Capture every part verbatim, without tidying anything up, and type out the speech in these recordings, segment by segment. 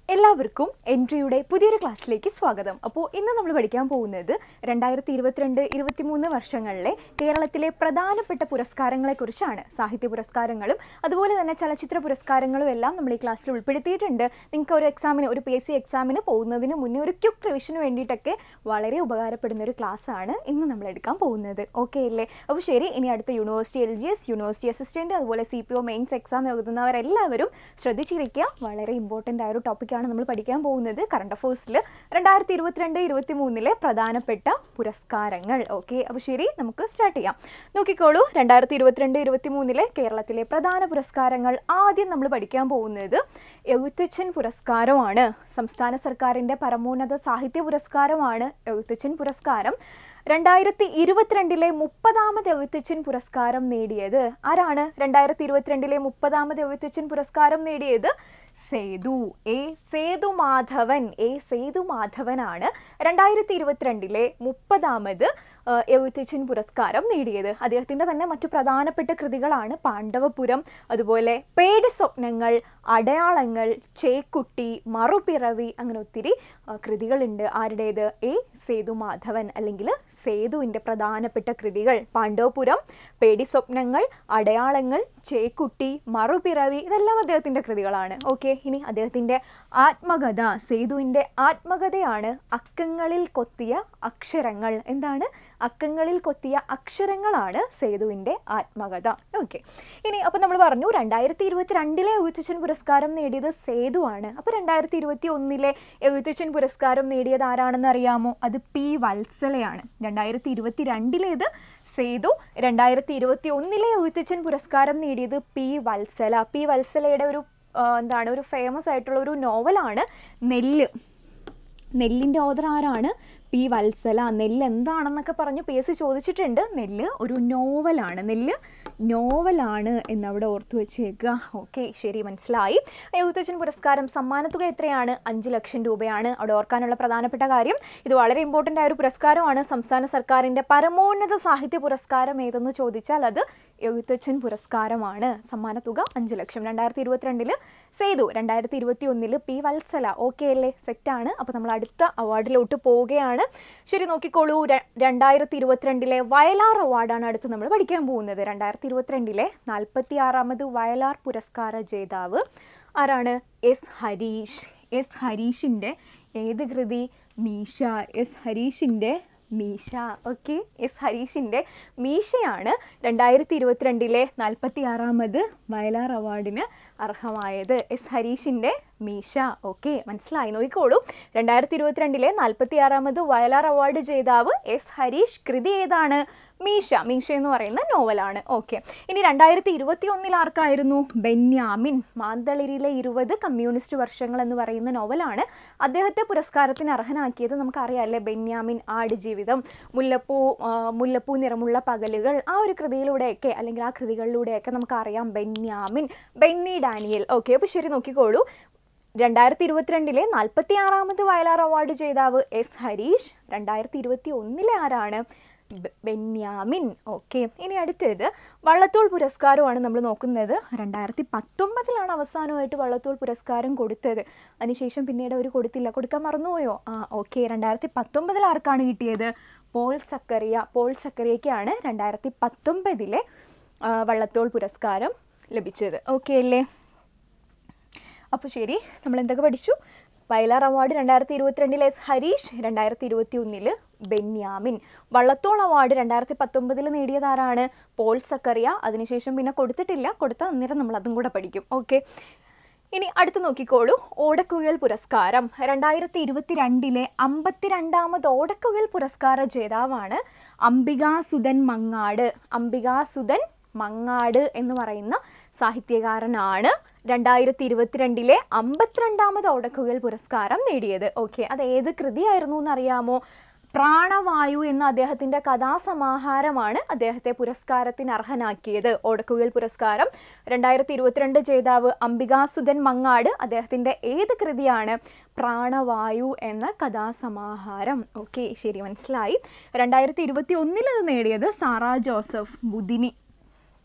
എല്ലാവർക്കും എൻട്രിയുടെ പുതിയൊരു ക്ലാസ്സിലേക്ക് സ്വാഗതം. അപ്പോൾ ഇന്ന് നമ്മൾ പഠിക്കാൻ പോകുന്നത് രണ്ടായിരത്തി ഇരുപത്തിരണ്ട് ഇരുപത്തിമൂന്ന് വർഷങ്ങളിലെ കേരളത്തിലെ പ്രധാനപ്പെട്ട പുരസ്കാരങ്ങളെക്കുറിച്ചാണ്. സാഹിത്യ പുരസ്കാരങ്ങളും അതുപോലെ തന്നെ ചലച്ചിത്ര പുരസ്കാരങ്ങളും എല്ലാം നമ്മൾ ഈ ക്ലാസ്സിൽ ഉൾപ്പെടുത്തിയിട്ടുണ്ട്. നിങ്ങൾക്ക് ഒരു എക്സാമിന് ഒരു പി എസ് സി എക്സാമിന് പോകുന്നതിന് മുന്നേ ഒരു ക്വിക്ക് റിവിഷന് വേണ്ടിയിട്ടൊക്കെ വളരെ ഉപകാരപ്പെടുന്ന ഒരു ക്ലാസ്സാണ് ഇന്ന് നമ്മൾ എടുക്കാൻ പോകുന്നത്. ഓക്കെ അല്ലേ? അപ്പോൾ ശരി, ഇനി അടുത്ത university L G S, university assistant, അതുപോലെ C P O mains exam എഴുതുന്നവരെല്ലാവരും ശ്രദ്ധിച്ചിരിക്കുക. വളരെ ഇമ്പോർട്ടൻ്റ് ആയ ഒരു ടോപ്പിക് നമ്മൾ പഠിക്കാൻ പോകുന്നത് കറണ്ട് അഫേഴ്സിൽ രണ്ടായിരത്തി ഇരുപത്തിരണ്ട് ഇരുപത്തി മൂന്നിലെ പ്രധാനപ്പെട്ട പുരസ്കാരങ്ങൾ. ഓക്കെ, അപ്പോൾ ശരി, നമുക്ക് സ്റ്റാർട്ട് ചെയ്യാം. നോക്കിക്കോളൂ, രണ്ടായിരത്തി ഇരുപത്തിരണ്ട് ഇരുപത്തി മൂന്നിലെ കേരളത്തിലെ പ്രധാന പുരസ്കാരങ്ങൾ. ആദ്യം നമ്മൾ പഠിക്കാൻ പോകുന്നത് എഴുത്തച്ഛൻ പുരസ്കാരമാണ്. സംസ്ഥാന സർക്കാരിൻ്റെ പരമോന്നത സാഹിത്യ പുരസ്കാരമാണ് എഴുത്തച്ഛൻ പുരസ്കാരം. രണ്ടായിരത്തി ഇരുപത്തിരണ്ടിലെ മുപ്പതാമത് എഴുത്തച്ഛൻ പുരസ്കാരം നേടിയത് ആരാണ്? രണ്ടായിരത്തി ഇരുപത്തിരണ്ടിലെ മുപ്പതാമത് എഴുത്തച്ഛൻ പുരസ്കാരം നേടിയത് സേതു എ സേതുമാധവൻ എ സേതുമാധവനാണ് രണ്ടായിരത്തി ഇരുപത്തിരണ്ടിലെ മുപ്പതാമത് എഴുത്തച്ഛൻ പുരസ്കാരം നേടിയത്. അദ്ദേഹത്തിൻ്റെ തന്നെ മറ്റു പ്രധാനപ്പെട്ട കൃതികളാണ് പാണ്ഡവപുരം, അതുപോലെ പേടി സ്വപ്നങ്ങൾ, അടയാളങ്ങൾ, ചേക്കുട്ടി, മറുപിറവി, അങ്ങനെ ഒത്തിരി കൃതികളുണ്ട്. ആരുടേത്? എ സേതുമാധവൻ, അല്ലെങ്കിൽ സേതുവിൻ്റെ പ്രധാനപ്പെട്ട കൃതികൾ പാണ്ഡവപുരം, പേടി സ്വപ്നങ്ങൾ, അടയാളങ്ങൾ, ചേക്കുട്ടി, മറുപിറവി, ഇതെല്ലാം അദ്ദേഹത്തിൻ്റെ കൃതികളാണ്. ഓക്കെ, ഇനി അദ്ദേഹത്തിൻ്റെ ആത്മകഥ, സേതുവിൻ്റെ ആത്മകഥയാണ് അക്കങ്ങളിൽ കൊത്തിയ അക്ഷരങ്ങൾ. എന്താണ്? അക്കങ്ങളിൽ കൊത്തിയ അക്ഷരങ്ങളാണ് സേതുവിൻ്റെ ആത്മകഥ. ഓക്കെ, ഇനി അപ്പോൾ നമ്മൾ പറഞ്ഞു രണ്ടായിരത്തി ഇരുപത്തി രണ്ടിലെ എഴുത്തച്ഛൻ പുരസ്കാരം നേടിയത് സേതുവാണ്. അപ്പോൾ രണ്ടായിരത്തി ഇരുപത്തി ഒന്നിലെ എഴുത്തച്ഛൻ പുരസ്കാരം നേടിയത് ആരാണെന്ന് അറിയാമോ? അത് പി വത്സലയാണ്. രണ്ടായിരത്തി ഇരുപത്തി രണ്ടിലേത് സേതു, രണ്ടായിരത്തി ഇരുപത്തി ഒന്നിലെ എഴുത്തച്ഛൻ പുരസ്കാരം നേടിയത് പി വത്സല. പി വത്സലയുടെ ഒരു എന്താണ് ഒരു ഫേമസ് ആയിട്ടുള്ള ഒരു നോവലാണ് നെല്ല്. നെല്ലിൻ്റെ ഓഥർ ആരാണ്? പി വത്സല. നെല്ല് എന്താണെന്നൊക്കെ പറഞ്ഞ് പി എസ് സി ചോദിച്ചിട്ടുണ്ട്. നെല്ല് ഒരു നോവലാണ്. നെല്ല് നോവലാണ് എന്നവിടെ ഓർത്തു വെച്ചേക്കുക. ഓക്കെ, ശരി, മനസ്സിലായി. എഴുത്തച്ഛൻ പുരസ്കാരം സമ്മാനത്തുക എത്രയാണ്? അഞ്ച് ലക്ഷം രൂപയാണ്. അവിടെ ഓർക്കാനുള്ള പ്രധാനപ്പെട്ട കാര്യം, ഇത് വളരെ ഇമ്പോർട്ടൻ്റ് ആയ ഒരു പുരസ്കാരമാണ്. സംസ്ഥാന സർക്കാരിൻ്റെ പരമോന്നത സാഹിത്യ പുരസ്കാരം ഏതെന്ന് ചോദിച്ചാൽ അത് എഴുത്തച്ഛൻ പുരസ്കാരമാണ്. സമ്മാനത്തുക അഞ്ച് ലക്ഷം. രണ്ടായിരത്തി ഇരുപത്തിരണ്ടില് സേതു, രണ്ടായിരത്തി ഇരുപത്തി ഒന്നില് പി വത്സല. ഓക്കെ അല്ലേ? സെറ്റാണ്. അപ്പോൾ നമ്മൾ അടുത്ത അവാർഡിലോട്ട് പോവുകയാണ്. ശരി, നോക്കിക്കോളൂ, രണ്ടായിരത്തി ഇരുപത്തിരണ്ടിലെ വയലാർ അവാർഡാണ് അടുത്ത് നമ്മൾ പഠിക്കാൻ പോകുന്നത്. രണ്ടായിരത്തി ഇരുപത്തിരണ്ടിലെ നാൽപ്പത്തി ആറാമത് വയലാർ പുരസ്കാര ജേതാവ് ആരാണ്? എസ് ഹരീഷ്. എസ് ഹരീഷിൻ്റെ ഏത് കൃതി? മീശ. എസ് ഹരീഷിൻ്റെ മീശ. ഓക്കെ, എസ് ഹരീഷിൻ്റെ മീശയാണ് രണ്ടായിരത്തി ഇരുപത്തിരണ്ടിലെ നാൽപ്പത്തി ആറാമത് വയലാർ അവാർഡിന് അർഹമായത്. എസ് ഹരീഷിൻ്റെ മീശ. ഓക്കെ, മനസ്സിലായി. നോക്കിക്കോളൂ, രണ്ടായിരത്തി ഇരുപത്തിരണ്ടിലെ നാൽപ്പത്തി ആറാമത് വയലാർ അവാർഡ് ജേതാവ് എസ് ഹരീഷ്. കൃതി ഏതാണ്? മീശ. മീശ എന്ന് പറയുന്ന നോവലാണ്. ഓക്കെ, ഇനി രണ്ടായിരത്തി ഇരുപത്തി ഒന്നിൽ ആർക്കായിരുന്നു? ബെന്യാമിൻ. മാന്തളിരിലെ ഇരുപത് കമ്മ്യൂണിസ്റ്റ് വർഷങ്ങൾ എന്ന് പറയുന്ന നോവലാണ് അദ്ദേഹത്തെ പുരസ്കാരത്തിന് അർഹനാക്കിയത്. നമുക്കറിയാം അല്ലേ, ബെന്യാമിൻ, ആടുജീവിതം, മുല്ലപ്പൂ മുല്ലപ്പൂ നിറമുള്ള പകലുകൾ, ആ ഒരു കൃതിയിലൂടെയൊക്കെ അല്ലെങ്കിൽ ആ കൃതികളിലൂടെയൊക്കെ നമുക്കറിയാം ബെന്യാമിൻ, ബെന്നി ഡാനിയൽ. ഓക്കെ, അപ്പോൾ ശരി, നോക്കിക്കോളൂ, രണ്ടായിരത്തി ഇരുപത്തിരണ്ടിലെ നാൽപ്പത്തി ആറാമത് വയലാർ അവാർഡ് ജേതാവ് എസ് ഹരീഷ്. രണ്ടായിരത്തി ഇരുപത്തി ഒന്നിലെ ആരാണ്? ബെന്യാമിൻ. ഓക്കെ, ഇനി അടുത്തത് വള്ളത്തോൾ പുരസ്കാരമാണ് നമ്മൾ നോക്കുന്നത്. രണ്ടായിരത്തി പത്തൊമ്പതിലാണ് അവസാനമായിട്ട് വള്ളത്തോൾ പുരസ്കാരം കൊടുത്തത്. അതിനുശേഷം പിന്നീട് അവർ കൊടുത്തില്ല. കൊടുക്കാൻ മറന്നുപോയോ? ആ ഓക്കെ, രണ്ടായിരത്തി പത്തൊമ്പതിൽ ആർക്കാണ് കിട്ടിയത്? പോൾ സക്കറിയ. പോൾ സക്കറിയയ്ക്കാണ് രണ്ടായിരത്തി പത്തൊമ്പതിലെ വള്ളത്തോൾ പുരസ്കാരം ലഭിച്ചത്. ഓക്കെ അല്ലേ? അപ്പോൾ ശരി, നമ്മൾ എന്തൊക്കെ പഠിച്ചു? വയലാർ അവാർഡ് രണ്ടായിരത്തി ഇരുപത്തിരണ്ടിലെ എസ് ഹരീഷ്, രണ്ടായിരത്തി ഇരുപത്തി ഒന്നില് ബെന്യാമിൻ. വള്ളത്തോൾ അവാർഡ് രണ്ടായിരത്തി പത്തൊമ്പതിൽ നേടിയത് ആരാണ്? പോൾ സക്കറിയ. അതിനുശേഷം പിന്നെ കൊടുത്തിട്ടില്ല. കൊടുത്ത അന്നേരം നമ്മൾ അതും കൂടെ പഠിക്കും. ഓക്കെ, ഇനി അടുത്ത് നോക്കിക്കോളൂ, ഓടക്കുഴൽ പുരസ്കാരം. രണ്ടായിരത്തി ഇരുപത്തി രണ്ടിലെ അമ്പത്തിരണ്ടാമത് ഓടക്കുഴൽ പുരസ്കാര ജേതാവാണ് അംബികാസുധൻ മങ്ങാട്. അംബികാസുധൻ മങ്ങാട് എന്ന് പറയുന്ന സാഹിത്യകാരനാണ് രണ്ടായിരത്തി ഇരുപത്തിരണ്ടിലെ അമ്പത്തിരണ്ടാമത് ഓടക്കുഴൽ പുരസ്കാരം നേടിയത്. ഓക്കെ, അത് ഏത് കൃതിയായിരുന്നു എന്നറിയാമോ? പ്രാണവായു എന്ന അദ്ദേഹത്തിൻ്റെ കഥാസമാഹാരമാണ് അദ്ദേഹത്തെ പുരസ്കാരത്തിന് അർഹനാക്കിയത്. ഓടക്കുഴൽ പുരസ്കാരം രണ്ടായിരത്തി ഇരുപത്തിരണ്ട് ജേതാവ് അംബികാസുധൻ മങ്ങാട്. അദ്ദേഹത്തിൻ്റെ ഏത് കൃതിയാണ്? പ്രാണവായു എന്ന കഥാസമാഹാരം. ഓക്കെ, ശരി, മനസ്സിലായി. രണ്ടായിരത്തി ഇരുപത്തി ഒന്നിൽ അത് നേടിയത് സാറാ ജോസഫ് ബുദിനി.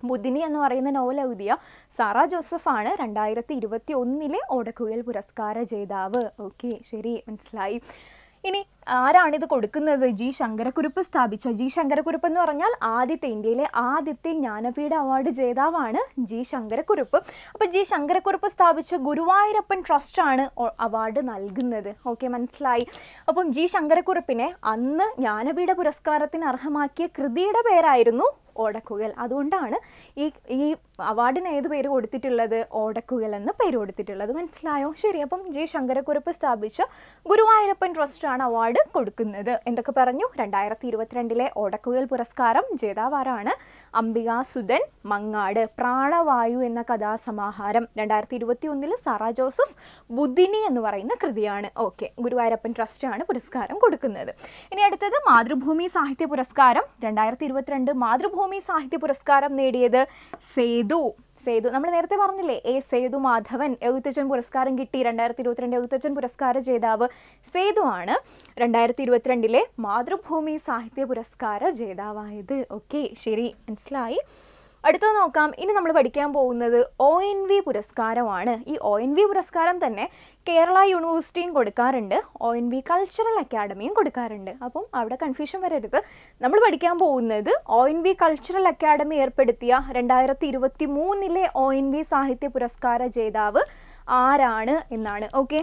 ബുദ്ധിനി എന്ന് പറയുന്ന നോവൽ എഴുതിയ സാറാ ജോസഫാണ് രണ്ടായിരത്തി ഇരുപത്തി ഒന്നിലെ ഓടക്കുഴൽ പുരസ്കാര ജേതാവ്. ഓക്കെ, ശരി, മനസ്സിലായി. ഇനി ആരാണിത് കൊടുക്കുന്നത്? ജി ശങ്കരക്കുറുപ്പ് സ്ഥാപിച്ച, ജി ശങ്കരക്കുറുപ്പ് എന്ന് പറഞ്ഞാൽ ആദ്യത്തെ ഇന്ത്യയിലെ ആദ്യത്തെ ജ്ഞാനപീഠ അവാർഡ് ജേതാവാണ് ജി ശങ്കരക്കുറുപ്പ്. അപ്പോൾ ജി ശങ്കരക്കുറുപ്പ് സ്ഥാപിച്ച ഗുരുവായൂരപ്പൻ ട്രസ്റ്റാണ് അവാർഡ് നൽകുന്നത്. ഓക്കെ, മനസ്സിലായി. അപ്പം ജി ശങ്കരക്കുറുപ്പിനെ അന്ന് ജ്ഞാനപീഠ പുരസ്കാരത്തിന് അർഹമാക്കിയ കൃതിയുടെ പേരായിരുന്നു ഓടക്കുഴൽ. അതുകൊണ്ടാണ് ഈ ഈ അവാർഡിന് ഏത് പേര് കൊടുത്തിട്ടുള്ളത്? ഓടക്കുഴൽ എന്ന പേര് കൊടുത്തിട്ടുള്ളത്. മനസ്സിലായോ? ശരി. അപ്പം ജി ശങ്കരക്കുറുപ്പ് സ്ഥാപിച്ച ഗുരുവായൂരപ്പൻ ട്രസ്റ്റാണ് അവാർഡ് കൊടുക്കുന്നത്. എന്തൊക്കെ പറഞ്ഞു? രണ്ടായിരത്തി ഇരുപത്തിരണ്ടിലെ ഓടക്കുഴൽ പുരസ്കാരം ജേതാവാരാണ്? അംബികാസുധൻ മങ്ങാട്. പ്രാണവായു എന്ന കഥാസമാഹാരം രണ്ടായിരത്തി ഇരുപത്തി ഒന്നില് സാറാ ജോസഫ് ബുദ്ധിനി എന്ന് പറയുന്ന കൃതിയാണ്. ഓക്കെ, ഗുരുവായൂരപ്പൻ ട്രസ്റ്റാണ് പുരസ്കാരം കൊടുക്കുന്നത്. ഇനി അടുത്തത് മാതൃഭൂമി സാഹിത്യ പുരസ്കാരം. രണ്ടായിരത്തി ഇരുപത്തിരണ്ട് മാതൃഭൂമി സാഹിത്യ പുരസ്കാരം നേടിയത് സേതു. സേതു നമ്മൾ നേരത്തെ പറഞ്ഞില്ലേ, എ സേതു മാധവൻ എഴുത്തച്ഛൻ പുരസ്കാരം കിട്ടി. രണ്ടായിരത്തി ഇരുപത്തിരണ്ട് എഴുത്തച്ഛൻ പുരസ്കാര ജേതാവ് സേതു ആണ് രണ്ടായിരത്തി ഇരുപത്തിരണ്ടിലെ മാതൃഭൂമി സാഹിത്യ പുരസ്കാര ജേതാവായത്. ഓക്കെ, ശരി, മനസ്സിലായി. അടുത്തത് നോക്കാം. ഇനി നമ്മൾ പഠിക്കാൻ പോകുന്നത് ഒ എൻ വി പുരസ്കാരമാണ്. ഈ ഒ എൻ വി പുരസ്കാരം തന്നെ കേരള യൂണിവേഴ്സിറ്റിയും കൊടുക്കാറുണ്ട്, O N V cultural academy കൊടുക്കാറുണ്ട്. അപ്പം അവിടെ കൺഫ്യൂഷൻ വരരുത്. നമ്മൾ പഠിക്കാൻ പോകുന്നത് O N V cultural academy ഏർപ്പെടുത്തിയ രണ്ടായിരത്തി ഇരുപത്തി മൂന്നിലെ ഒ എൻ വി സാഹിത്യ പുരസ്കാര ജേതാവ് ആരാണ് എന്നാണ്. ഓക്കെ,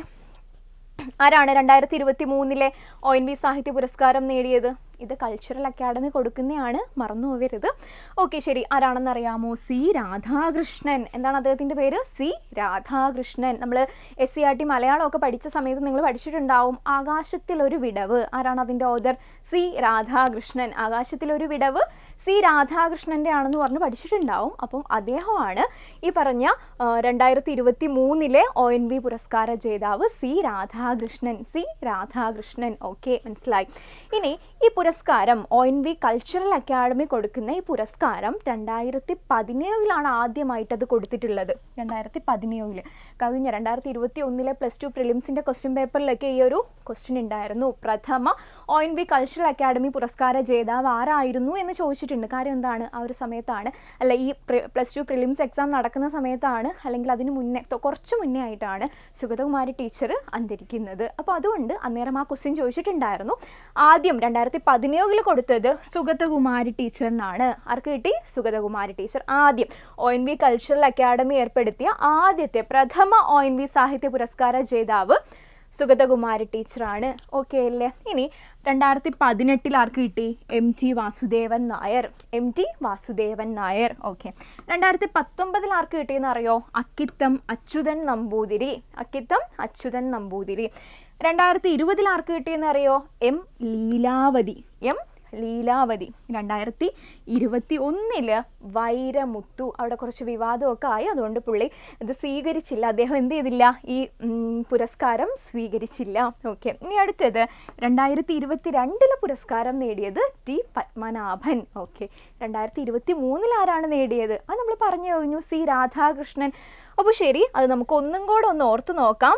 ആരാണ് രണ്ടായിരത്തി ഇരുപത്തി മൂന്നിലെ ഒ എൻ വി സാഹിത്യ പുരസ്കാരം നേടിയത്? ഇത് കൾച്ചറൽ അക്കാഡമി കൊടുക്കുന്നതാണ്, മറന്നു പോകരുത്. ഓക്കെ, ശരി. ആരാണെന്ന് അറിയാമോ? സി രാധാകൃഷ്ണൻ. എന്താണ് അദ്ദേഹത്തിൻ്റെ പേര്? സി രാധാകൃഷ്ണൻ. നമ്മൾ എസ് സി ആർ ടി മലയാളമൊക്കെ പഠിച്ച സമയത്ത് നിങ്ങൾ പഠിച്ചിട്ടുണ്ടാവും ആകാശത്തിലൊരു വിടവ്. ആരാണ് അതിൻ്റെ ഓതർ? സി രാധാകൃഷ്ണൻ. ആകാശത്തിലൊരു വിടവ് സി രാധാകൃഷ്ണൻ്റെ ആണെന്ന് പറഞ്ഞ് പഠിച്ചിട്ടുണ്ടാവും. അപ്പം അദ്ദേഹമാണ് ഈ പറഞ്ഞ രണ്ടായിരത്തി ഇരുപത്തി മൂന്നിലെ ഒ എൻ വി പുരസ്കാര ജേതാവ് C Radhakrishnan. C Radhakrishnan. Okay, മനസ്സിലായി. ഇനി ഈ പുരസ്കാരം O N V cultural academy കൊടുക്കുന്ന ഈ പുരസ്കാരം രണ്ടായിരത്തി പതിനേഴിലാണ് ആദ്യമായിട്ട് അത് കൊടുത്തിട്ടുള്ളത്. രണ്ടായിരത്തി പതിനേഴില് കഴിഞ്ഞ രണ്ടായിരത്തി ഇരുപത്തി ഒന്നിലെ പ്ലസ് ടു പ്രിലിംസിൻ്റെ ക്വസ്റ്റ്യൻ പേപ്പറിലൊക്കെ ഈ ഒരു ക്വസ്റ്റ്യൻ ഉണ്ടായിരുന്നു. പ്രഥമ O N V cultural academy പുരസ്കാര ജേതാവ് ആരായിരുന്നു എന്ന് ചോദിച്ചിട്ടുണ്ട്. കാര്യം എന്താണ്? ആ ഒരു സമയത്താണ്, അല്ല ഈ പ്ലസ് ടു പ്രിലിംസ് എക്സാം നടക്കുന്ന സമയത്താണ്, അല്ലെങ്കിൽ അതിന് മുന്നേ കുറച്ച് മുന്നേ ആയിട്ടാണ് സുഗതകുമാരി ടീച്ചർ അന്തരിക്കുന്നത്. അപ്പോൾ അതുകൊണ്ട് അന്നേരം ആ ക്വസ്റ്റ്യൻ ചോദിച്ചിട്ടുണ്ടായിരുന്നു. ആദ്യം രണ്ടായിരത്തി പതിനേഴിൽ കൊടുത്തത് സുഗതകുമാരി ടീച്ചറിനാണ്. ആർക്ക് കിട്ടി? സുഗതകുമാരി ടീച്ചർ. ആദ്യം O N V cultural academy ഏർപ്പെടുത്തിയ ആദ്യത്തെ പ്രഥമ ഒ എൻ വി സാഹിത്യ പുരസ്കാര ജേതാവ് സുഗതകുമാരി ടീച്ചറാണ്. ഓക്കെ അല്ലേ? ഇനി രണ്ടായിരത്തി പതിനെട്ടിൽ ആർക്ക് കിട്ടി? M T Vasudevan Nair. M T Vasudevan Nair. Okay. രണ്ടായിരത്തി പത്തൊമ്പതിൽ ആർക്ക് കിട്ടിയെന്ന് അറിയോ? അക്കിത്തം അച്യുതൻ നമ്പൂതിരി. അക്കിത്തം അച്യുതൻ നമ്പൂതിരി. രണ്ടായിരത്തി ഇരുപതിൽ ആർക്ക് കിട്ടിയെന്ന് അറിയോ? എം ലീലാവതി. എം ലീലാവതി. രണ്ടായിരത്തി ഇരുപത്തി ഒന്നില് വൈരമുത്തു. അവിടെ കുറച്ച് വിവാദമൊക്കെ ആയി, അതുകൊണ്ട് പുള്ളി ഇത് സ്വീകരിച്ചില്ല. അദ്ദേഹം എന്ത് ചെയ്തില്ല? ഈ പുരസ്കാരം സ്വീകരിച്ചില്ല. ഓക്കെ. ഇനി അടുത്തത് രണ്ടായിരത്തി ഇരുപത്തി രണ്ടില് പുരസ്കാരം നേടിയത് ടി പത്മനാഭൻ. ഓക്കെ. രണ്ടായിരത്തി ഇരുപത്തി മൂന്നിൽ ആരാണ് നേടിയത്? അത് നമ്മൾ പറഞ്ഞു കഴിഞ്ഞു, സി രാധാകൃഷ്ണൻ. അപ്പോൾ ശരി, അത് നമുക്ക് ഒന്നും കൂടെ ഒന്ന് ഓർത്ത് നോക്കാം.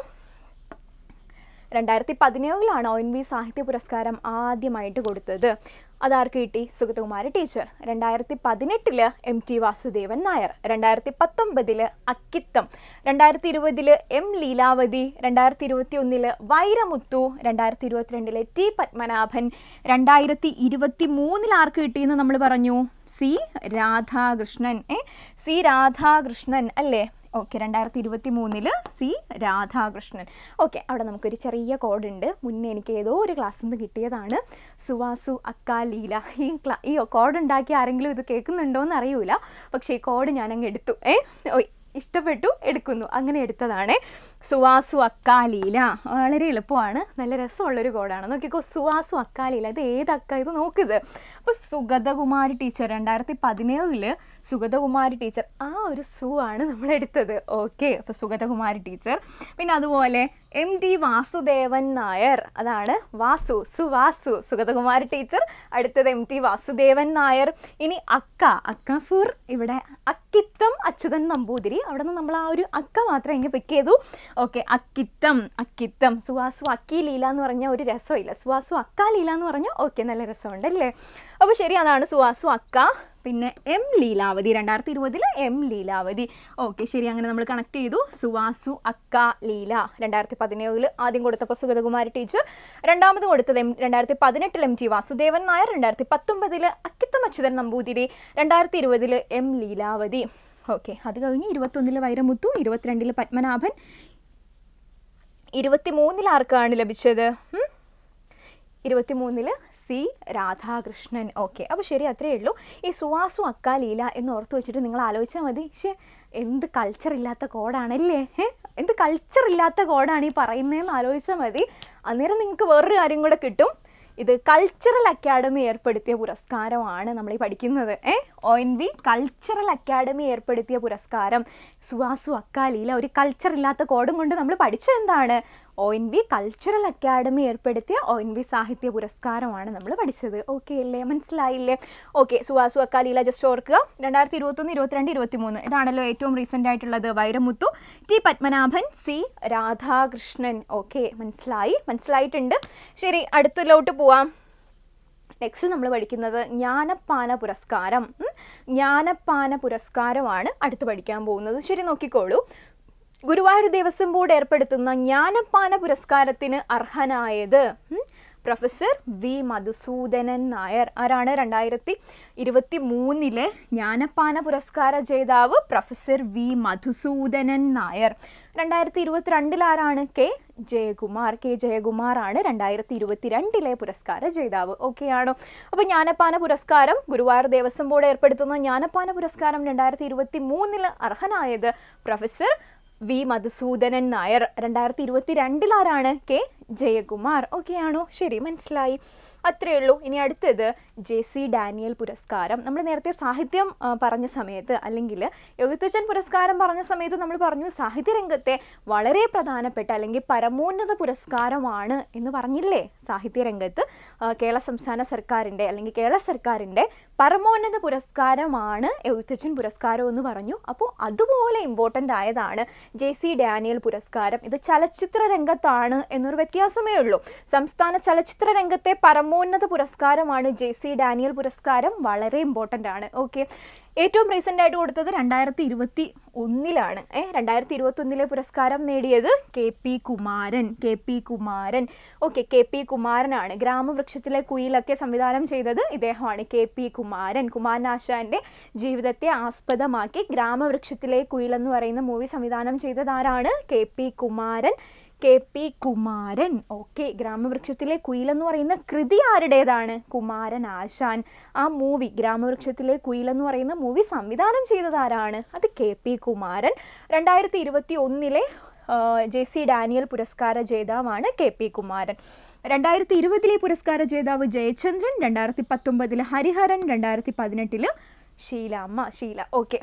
രണ്ടായിരത്തി പതിനേഴിലാണ് ഒ എൻ വി സാഹിത്യ പുരസ്കാരം ആദ്യമായിട്ട് കൊടുത്തത്. അതാർക്ക് കിട്ടി? സുഗതകുമാരി ടീച്ചർ. രണ്ടായിരത്തി പതിനെട്ടില് എം ടി വാസുദേവൻ നായർ. രണ്ടായിരത്തി പത്തൊമ്പതില് അക്കിത്തം. രണ്ടായിരത്തി ഇരുപതില് എം ലീലാവതി. രണ്ടായിരത്തി ഇരുപത്തി ഒന്നില് വൈരമുത്തു. രണ്ടായിരത്തി ഇരുപത്തിരണ്ടില് ടി പത്മനാഭൻ. രണ്ടായിരത്തി ഇരുപത്തി മൂന്നിൽ ആർക്ക് കിട്ടിയെന്ന് നമ്മൾ പറഞ്ഞു? സി രാധാകൃഷ്ണൻ. ഏ സി രാധാകൃഷ്ണൻ അല്ലേ? ഓക്കെ. രണ്ടായിരത്തി ഇരുപത്തി മൂന്നില് സി രാധാകൃഷ്ണൻ. ഓക്കെ. അവിടെ നമുക്കൊരു ചെറിയ കോഡുണ്ട്. മുന്നേ എനിക്ക് ഏതോ ഒരു ക്ലാസ്സിൽ നിന്ന് കിട്ടിയതാണ്. സുവാസു അക്കാലീല. ഈ ക്ലാ ഈ കോഡ് ഉണ്ടാക്കി ആരെങ്കിലും ഇത് കേൾക്കുന്നുണ്ടോ എന്ന് അറിയൂല, പക്ഷേ ഈ കോഡ് ഞാനങ്ങ് എടുത്തു. ഏ ഇഷ്ടപ്പെട്ടു, എടുക്കുന്നു, അങ്ങനെ എടുത്തതാണ്. സുവാസു അക്കാലീല. വളരെ എളുപ്പമാണ്, നല്ല രസമുള്ളൊരു കോഡാണ്. നോക്കിക്കോ, സുവാസു അക്കാലീല. ഇത് ഏതക്ക? ഇത് നോക്കിത്. അപ്പോൾ സുഗതകുമാരി ടീച്ചർ രണ്ടായിരത്തി പതിനേഴില് സുഗതകുമാരി ടീച്ചർ, ആ ഒരു സു ആണ് നമ്മളെടുത്തത്. ഓക്കെ. അപ്പോൾ സുഗതകുമാരി ടീച്ചർ. പിന്നെ അതുപോലെ എം ടി വാസുദേവൻ നായർ. അതാണ് വാസു, സുവാസു. സുഗതകുമാരി ടീച്ചർ. അടുത്തത് എം ടി വാസുദേവൻ നായർ. ഇനി അക്ക, അക്കഫൂർ. ഇവിടെ അക്കിത്തം അച്യുതൻ നമ്പൂതിരി. അവിടെ നിന്ന് നമ്മൾ ആ ഒരു അക്ക മാത്രം എങ്ങനെ പിക്ക് ചെയ്തു. ഓക്കെ, അക്കിത്തം അക്കിത്തം സുവാസു അക്കി ലീല എന്ന് പറഞ്ഞാൽ ഒരു രസമില്ല, സുവാസു അക്ക ലീല എന്ന് പറഞ്ഞാൽ ഓക്കെ നല്ല രസമുണ്ട് അല്ലേ. അപ്പോൾ ശരി, അതാണ് സുവാസു അക്ക. പിന്നെ എം ലീലാവതി, രണ്ടായിരത്തി ഇരുപതിൽ എം ലീലാവതി. ഓക്കെ ശരി, അങ്ങനെ നമ്മൾ കണക്ട് ചെയ്തു. സുവാസു അക്ക ലീല രണ്ടായിരത്തി പതിനേഴിൽ ആദ്യം കൊടുത്തപ്പോൾ സുഗതകുമാരി ടീച്ചർ, രണ്ടാമത് കൊടുത്തത് എം രണ്ടായിരത്തി പതിനെട്ടിൽ എം ടി വാസുദേവൻ നായർ, രണ്ടായിരത്തി പത്തൊമ്പതിൽ അക്കിത്തം അച്യുതൻ നമ്പൂതിരി, രണ്ടായിരത്തി ഇരുപതിൽ എം ലീലാവതി. ഓക്കെ, അത് കഴിഞ്ഞ് ഇരുപത്തൊന്നിൽ വൈരമുത്തു, ഇരുപത്തിരണ്ടിൽ പത്മനാഭൻ, ഇരുപത്തി മൂന്നിൽ ആർക്കാണ് ലഭിച്ചത്? ഇരുപത്തി മൂന്നിൽ സി രാധാകൃഷ്ണൻ. ഓക്കെ, അപ്പോൾ ശരി, അത്രയേ ഉള്ളൂ. ഈ സുവാസു അക്ക ലീല എന്ന് ഓർത്ത് വെച്ചിട്ട് നിങ്ങൾ ആലോചിച്ചാൽ മതി. പക്ഷേ എന്ത് കൾച്ചർ ഇല്ലാത്ത കോഡാണല്ലേ, എന്ത് കൾച്ചർ ഇല്ലാത്ത കോഡാണ് ഈ പറയുന്നതെന്ന് ആലോചിച്ചാൽ മതി. അന്നേരം നിങ്ങൾക്ക് വേറൊരു കാര്യം കൂടെ കിട്ടും. ഇത് കൾച്ചറൽ അക്കാഡമി ഏർപ്പെടുത്തിയ പുരസ്കാരമാണ് നമ്മൾ ഈ പഠിക്കുന്നത്. ഏ O N V cultural academy ഏർപ്പെടുത്തിയ പുരസ്കാരം സുവാസു അക്ക ലീല. ഒരു കൾച്ചർ ഇല്ലാത്ത കോഡും കൊണ്ട് നമ്മൾ പഠിച്ചത് എന്താണ്? O N V cultural academy ഏർപ്പെടുത്തിയ ഒ എൻ വി സാഹിത്യ പുരസ്കാരമാണ് നമ്മൾ പഠിച്ചത്. ഓക്കെ അല്ലേ, മനസ്സിലായില്ലേ? ഓക്കെ, സുവാസു അക്ക ലീല ജസ്റ്റ് ഓർക്കുക. രണ്ടായിരത്തി ഇരുപത്തൊന്ന് ഇരുപത്തിരണ്ട് ഇരുപത്തി മൂന്ന് ഇതാണല്ലോ ഏറ്റവും റീസെൻ്റ് ആയിട്ടുള്ളത്. Vairamuthu, T Padmanabhan, C Radhakrishnan. Okay, മനസ്സിലായി മനസ്സിലായിട്ടുണ്ട്. ശരി, അടുത്തലോട്ട് പോവാം. നെക്സ്റ്റ് നമ്മൾ പഠിക്കുന്നത് ജ്ഞാനപ്പാന പുരസ്കാരം. ജ്ഞാനപ്പാന പുരസ്കാരമാണ് അടുത്ത് പഠിക്കാൻ പോകുന്നത്. ശരി, നോക്കിക്കോളൂ. ഗുരുവായൂർ ദേവസ്വം ബോർഡ് ഏർപ്പെടുത്തുന്ന ജ്ഞാനപ്പാന പുരസ്കാരത്തിന് അർഹനായത് പ്രൊഫസർ വി മധുസൂദനൻ നായർ. ആരാണ്? രണ്ടായിരത്തി ഇരുപത്തി മൂന്നിലെ ജ്ഞാനപ്പാന പുരസ്കാര ജേതാവ് പ്രൊഫസർ വി മധുസൂദനൻ നായർ. രണ്ടായിരത്തി ഇരുപത്തിരണ്ടിൽ ആരാണ്? കെ ജയകുമാർ. കെ ജയകുമാർ ആണ് രണ്ടായിരത്തി ഇരുപത്തി രണ്ടിലെ പുരസ്കാര ജേതാവ്. ഓക്കെ ആണോ? അപ്പോൾ ജ്ഞാനപ്പാന പുരസ്കാരം, ഗുരുവായൂർ ദേവസ്വം ബോർഡ് ഏർപ്പെടുത്തുന്ന ജ്ഞാനപ്പാന പുരസ്കാരം രണ്ടായിരത്തി ഇരുപത്തി മൂന്നിൽ അർഹനായത് പ്രൊഫസർ വി മധുസൂദനൻ നായർ. രണ്ടായിരത്തി ഇരുപത്തി രണ്ടിലാരാണ്? കെ ജയകുമാർ. ഓക്കെ ആണോ? ശരി, മനസ്സിലായി. അത്രയേ ഉള്ളൂ. ഇനി അടുത്തത് ജെ സി ഡാനിയൽ പുരസ്കാരം. നമ്മൾ നേരത്തെ സാഹിത്യം പറഞ്ഞ സമയത്ത്, അല്ലെങ്കിൽ എഴുത്തച്ഛൻ പുരസ്കാരം പറഞ്ഞ സമയത്ത് നമ്മൾ പറഞ്ഞു സാഹിത്യരംഗത്തെ വളരെ പ്രധാനപ്പെട്ട അല്ലെങ്കിൽ പരമോന്നത പുരസ്കാരമാണ് എന്ന് പറഞ്ഞില്ലേ? സാഹിത്യരംഗത്ത് കേരള സംസ്ഥാന സർക്കാരിൻ്റെ അല്ലെങ്കിൽ കേരള സർക്കാരിൻ്റെ പരമോന്നത പുരസ്കാരമാണ് എഴുത്തച്ഛൻ പുരസ്കാരം എന്ന് പറഞ്ഞു. അപ്പോൾ അതുപോലെ ഇമ്പോർട്ടൻ്റ് ആയതാണ് ജെ സി ഡാനിയൽ പുരസ്കാരം. ഇത് ചലച്ചിത്ര രംഗത്താണ് എന്നൊരു വ്യത്യാസമേ ഉള്ളൂ. സംസ്ഥാന ചലച്ചിത്ര രംഗത്തെ പരമോന്നത പുരസ്കാരമാണ് ജെ സി ഡാനിയൽ പുരസ്കാരം. വളരെ ഇമ്പോർട്ടൻ്റ് ആണ്. ഓക്കെ, ഏറ്റവും റീസെൻ്റ് ആയിട്ട് കൊടുത്തത് രണ്ടായിരത്തി ഇരുപത്തി ഒന്നിലാണ്. ഏഹ് രണ്ടായിരത്തി ഇരുപത്തി ഒന്നിലെ പുരസ്കാരം നേടിയത് K P Kumaran. K P Kumaran okay K P കുമാരനാണ്. ഗ്രാമവൃക്ഷത്തിലെ കുയിലൊക്കെ സംവിധാനം ചെയ്തത് ഇദ്ദേഹമാണ്, കെ പി കുമാരൻ. കുമാരനാശാന്റെ ജീവിതത്തെ ആസ്പദമാക്കി ഗ്രാമവൃക്ഷത്തിലെ കുയിൽ എന്ന് പറയുന്ന മൂവി സംവിധാനം ചെയ്തത് ആരാണ്? K P Kumaran. K P Kumaran. Okay, Gramavrikshathile Kuyil എന്ന് പറയുന്ന കൃതി ആരുടേതാണ്? കുമാരനാശാൻ. ആ മൂവി ഗ്രാമവൃക്ഷത്തിലെ കുയിൽ എന്ന് പറയുന്ന മൂവി സംവിധാനം ചെയ്തത് ആരാണ്? അത് കെ പി കുമാരൻ. രണ്ടായിരത്തി ഇരുപത്തി ഒന്നിലെ ജെ സി ഡാനിയൽ പുരസ്കാര ജേതാവാണ് കെ പി കുമാരൻ. രണ്ടായിരത്തി ഇരുപതിലെ പുരസ്കാര ജേതാവ് ജയചന്ദ്രൻ, രണ്ടായിരത്തി പത്തൊമ്പതില് ഹരിഹരൻ, രണ്ടായിരത്തി പതിനെട്ടില് ഷീലാമ്മ. ഷീല. ഓക്കെ,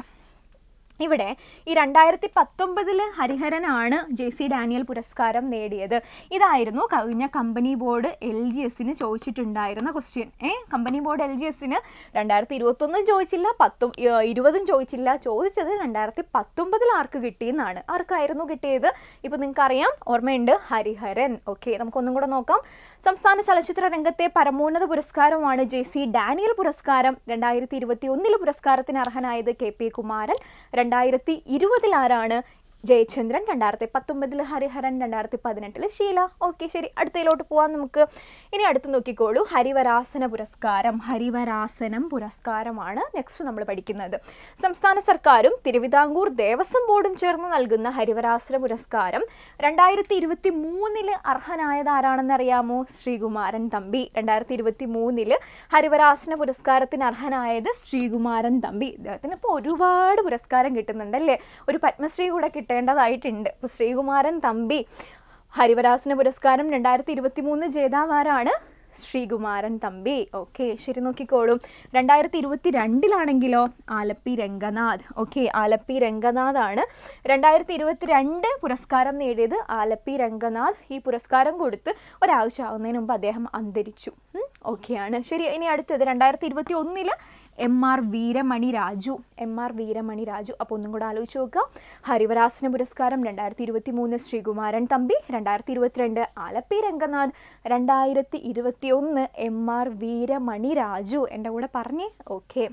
ഇവിടെ ഈ രണ്ടായിരത്തി പത്തൊമ്പതിൽ ഹരിഹരനാണ് ജെ സി ഡാനിയൽ പുരസ്കാരം നേടിയത്. ഇതായിരുന്നു കഴിഞ്ഞ കമ്പനി ബോർഡ് എൽ ജി എസിന് ചോദിച്ചിട്ടുണ്ടായിരുന്ന ക്വസ്റ്റ്യൻ. ഏ കമ്പനി ബോർഡ് എൽ ജി എസിന് രണ്ടായിരത്തി ഇരുപത്തൊന്നും ചോദിച്ചില്ല, പത്തും ഇരുപതും ചോദിച്ചില്ല. ചോദിച്ചത് രണ്ടായിരത്തി പത്തൊമ്പതിൽ ആർക്ക് കിട്ടിയെന്നാണ്. ആർക്കായിരുന്നു കിട്ടിയത്? ഇപ്പം നിങ്ങൾക്കറിയാം, ഓർമ്മയുണ്ട്, ഹരിഹരൻ. ഓക്കെ, നമുക്കൊന്നും കൂടെ നോക്കാം. സംസ്ഥാന ചലച്ചിത്ര രംഗത്തെ പരമോന്നത പുരസ്കാരമാണ് ജെ സി ഡാനിയൽ പുരസ്കാരം. രണ്ടായിരത്തി ഇരുപത്തി ഒന്നിലെ പുരസ്കാരത്തിന് അർഹനായത് കെ പി കുമാരൻ. രണ്ടായിരത്തി ഇരുപതിൽ ആരാണ്? ജയചന്ദ്രൻ. രണ്ടായിരത്തി പത്തൊമ്പതിൽ ഹരിഹരൻ, രണ്ടായിരത്തി പതിനെട്ടിൽ ഷീല. ഓക്കെ, ശരി, അടുത്തതിലോട്ട് പോകാൻ നമുക്ക്. ഇനി അടുത്ത് നോക്കിക്കോളൂ, ഹരിവരാസന പുരസ്കാരം. ഹരിവരാസനം പുരസ്കാരമാണ് നെക്സ്റ്റ് നമ്മൾ പഠിക്കുന്നത്. സംസ്ഥാന സർക്കാരും തിരുവിതാംകൂർ ദേവസ്വം ബോർഡും ചേർന്ന് നൽകുന്ന ഹരിവരാസന പുരസ്കാരം രണ്ടായിരത്തി ഇരുപത്തി മൂന്നില് അർഹനായത് ആരാണെന്ന് അറിയാമോ? ശ്രീകുമാരൻ തമ്പി. രണ്ടായിരത്തി ഇരുപത്തി മൂന്നില് ഹരിവരാസന പുരസ്കാരത്തിന് അർഹനായത് ശ്രീകുമാരൻ തമ്പി. ഇദ്ദേഹത്തിന് ഇപ്പോൾ ഒരുപാട് പുരസ്കാരം കിട്ടുന്നുണ്ടല്ലേ? ഒരു പത്മശ്രീ കൂടെ കിട്ടേണ്ടതായിട്ടുണ്ട്. ഇപ്പോൾ ശ്രീകുമാരൻ തമ്പി ഹരിവരാസന പുരസ്കാരം രണ്ടായിരത്തി ഇരുപത്തി മൂന്ന് ജേതാവാരാണ്? ശ്രീകുമാരൻ തമ്പി. ഓക്കെ, ശരി, നോക്കിക്കോളും. രണ്ടായിരത്തി ഇരുപത്തി രണ്ടിലാണെങ്കിലോ ആലപ്പി രംഗനാഥ്. ഓക്കെ, ആലപ്പി രംഗനാഥ് ആണ് രണ്ടായിരത്തി ഇരുപത്തി രണ്ട് പുരസ്കാരം നേടിയത്. ആലപ്പി രംഗനാഥ്. ഈ പുരസ്കാരം കൊടുത്ത് ഒരാഴ്ച ആവുന്നതിന് മുമ്പ് അദ്ദേഹം അന്തരിച്ചു. ഓക്കെയാണ്. ശരി, ഇനി അടുത്തത് രണ്ടായിരത്തി ഇരുപത്തി ഒന്നില് M R Veeramani Raju M R Veeramani Raju അപ്പോൾ ഒന്നും കൂടെ ആലോചിച്ച് നോക്കുക. ഹരിവരാസന പുരസ്കാരം രണ്ടായിരത്തി ഇരുപത്തി മൂന്ന് ശ്രീകുമാരൻ തമ്പി, രണ്ടായിരത്തി ഇരുപത്തിരണ്ട് ആലപ്പി രംഗനാഥ്, രണ്ടായിരത്തി ഇരുപത്തി ഒന്ന് എം ആർ വീരമണി രാജു. എൻ്റെ കൂടെ പറഞ്ഞേ. ഓക്കെ,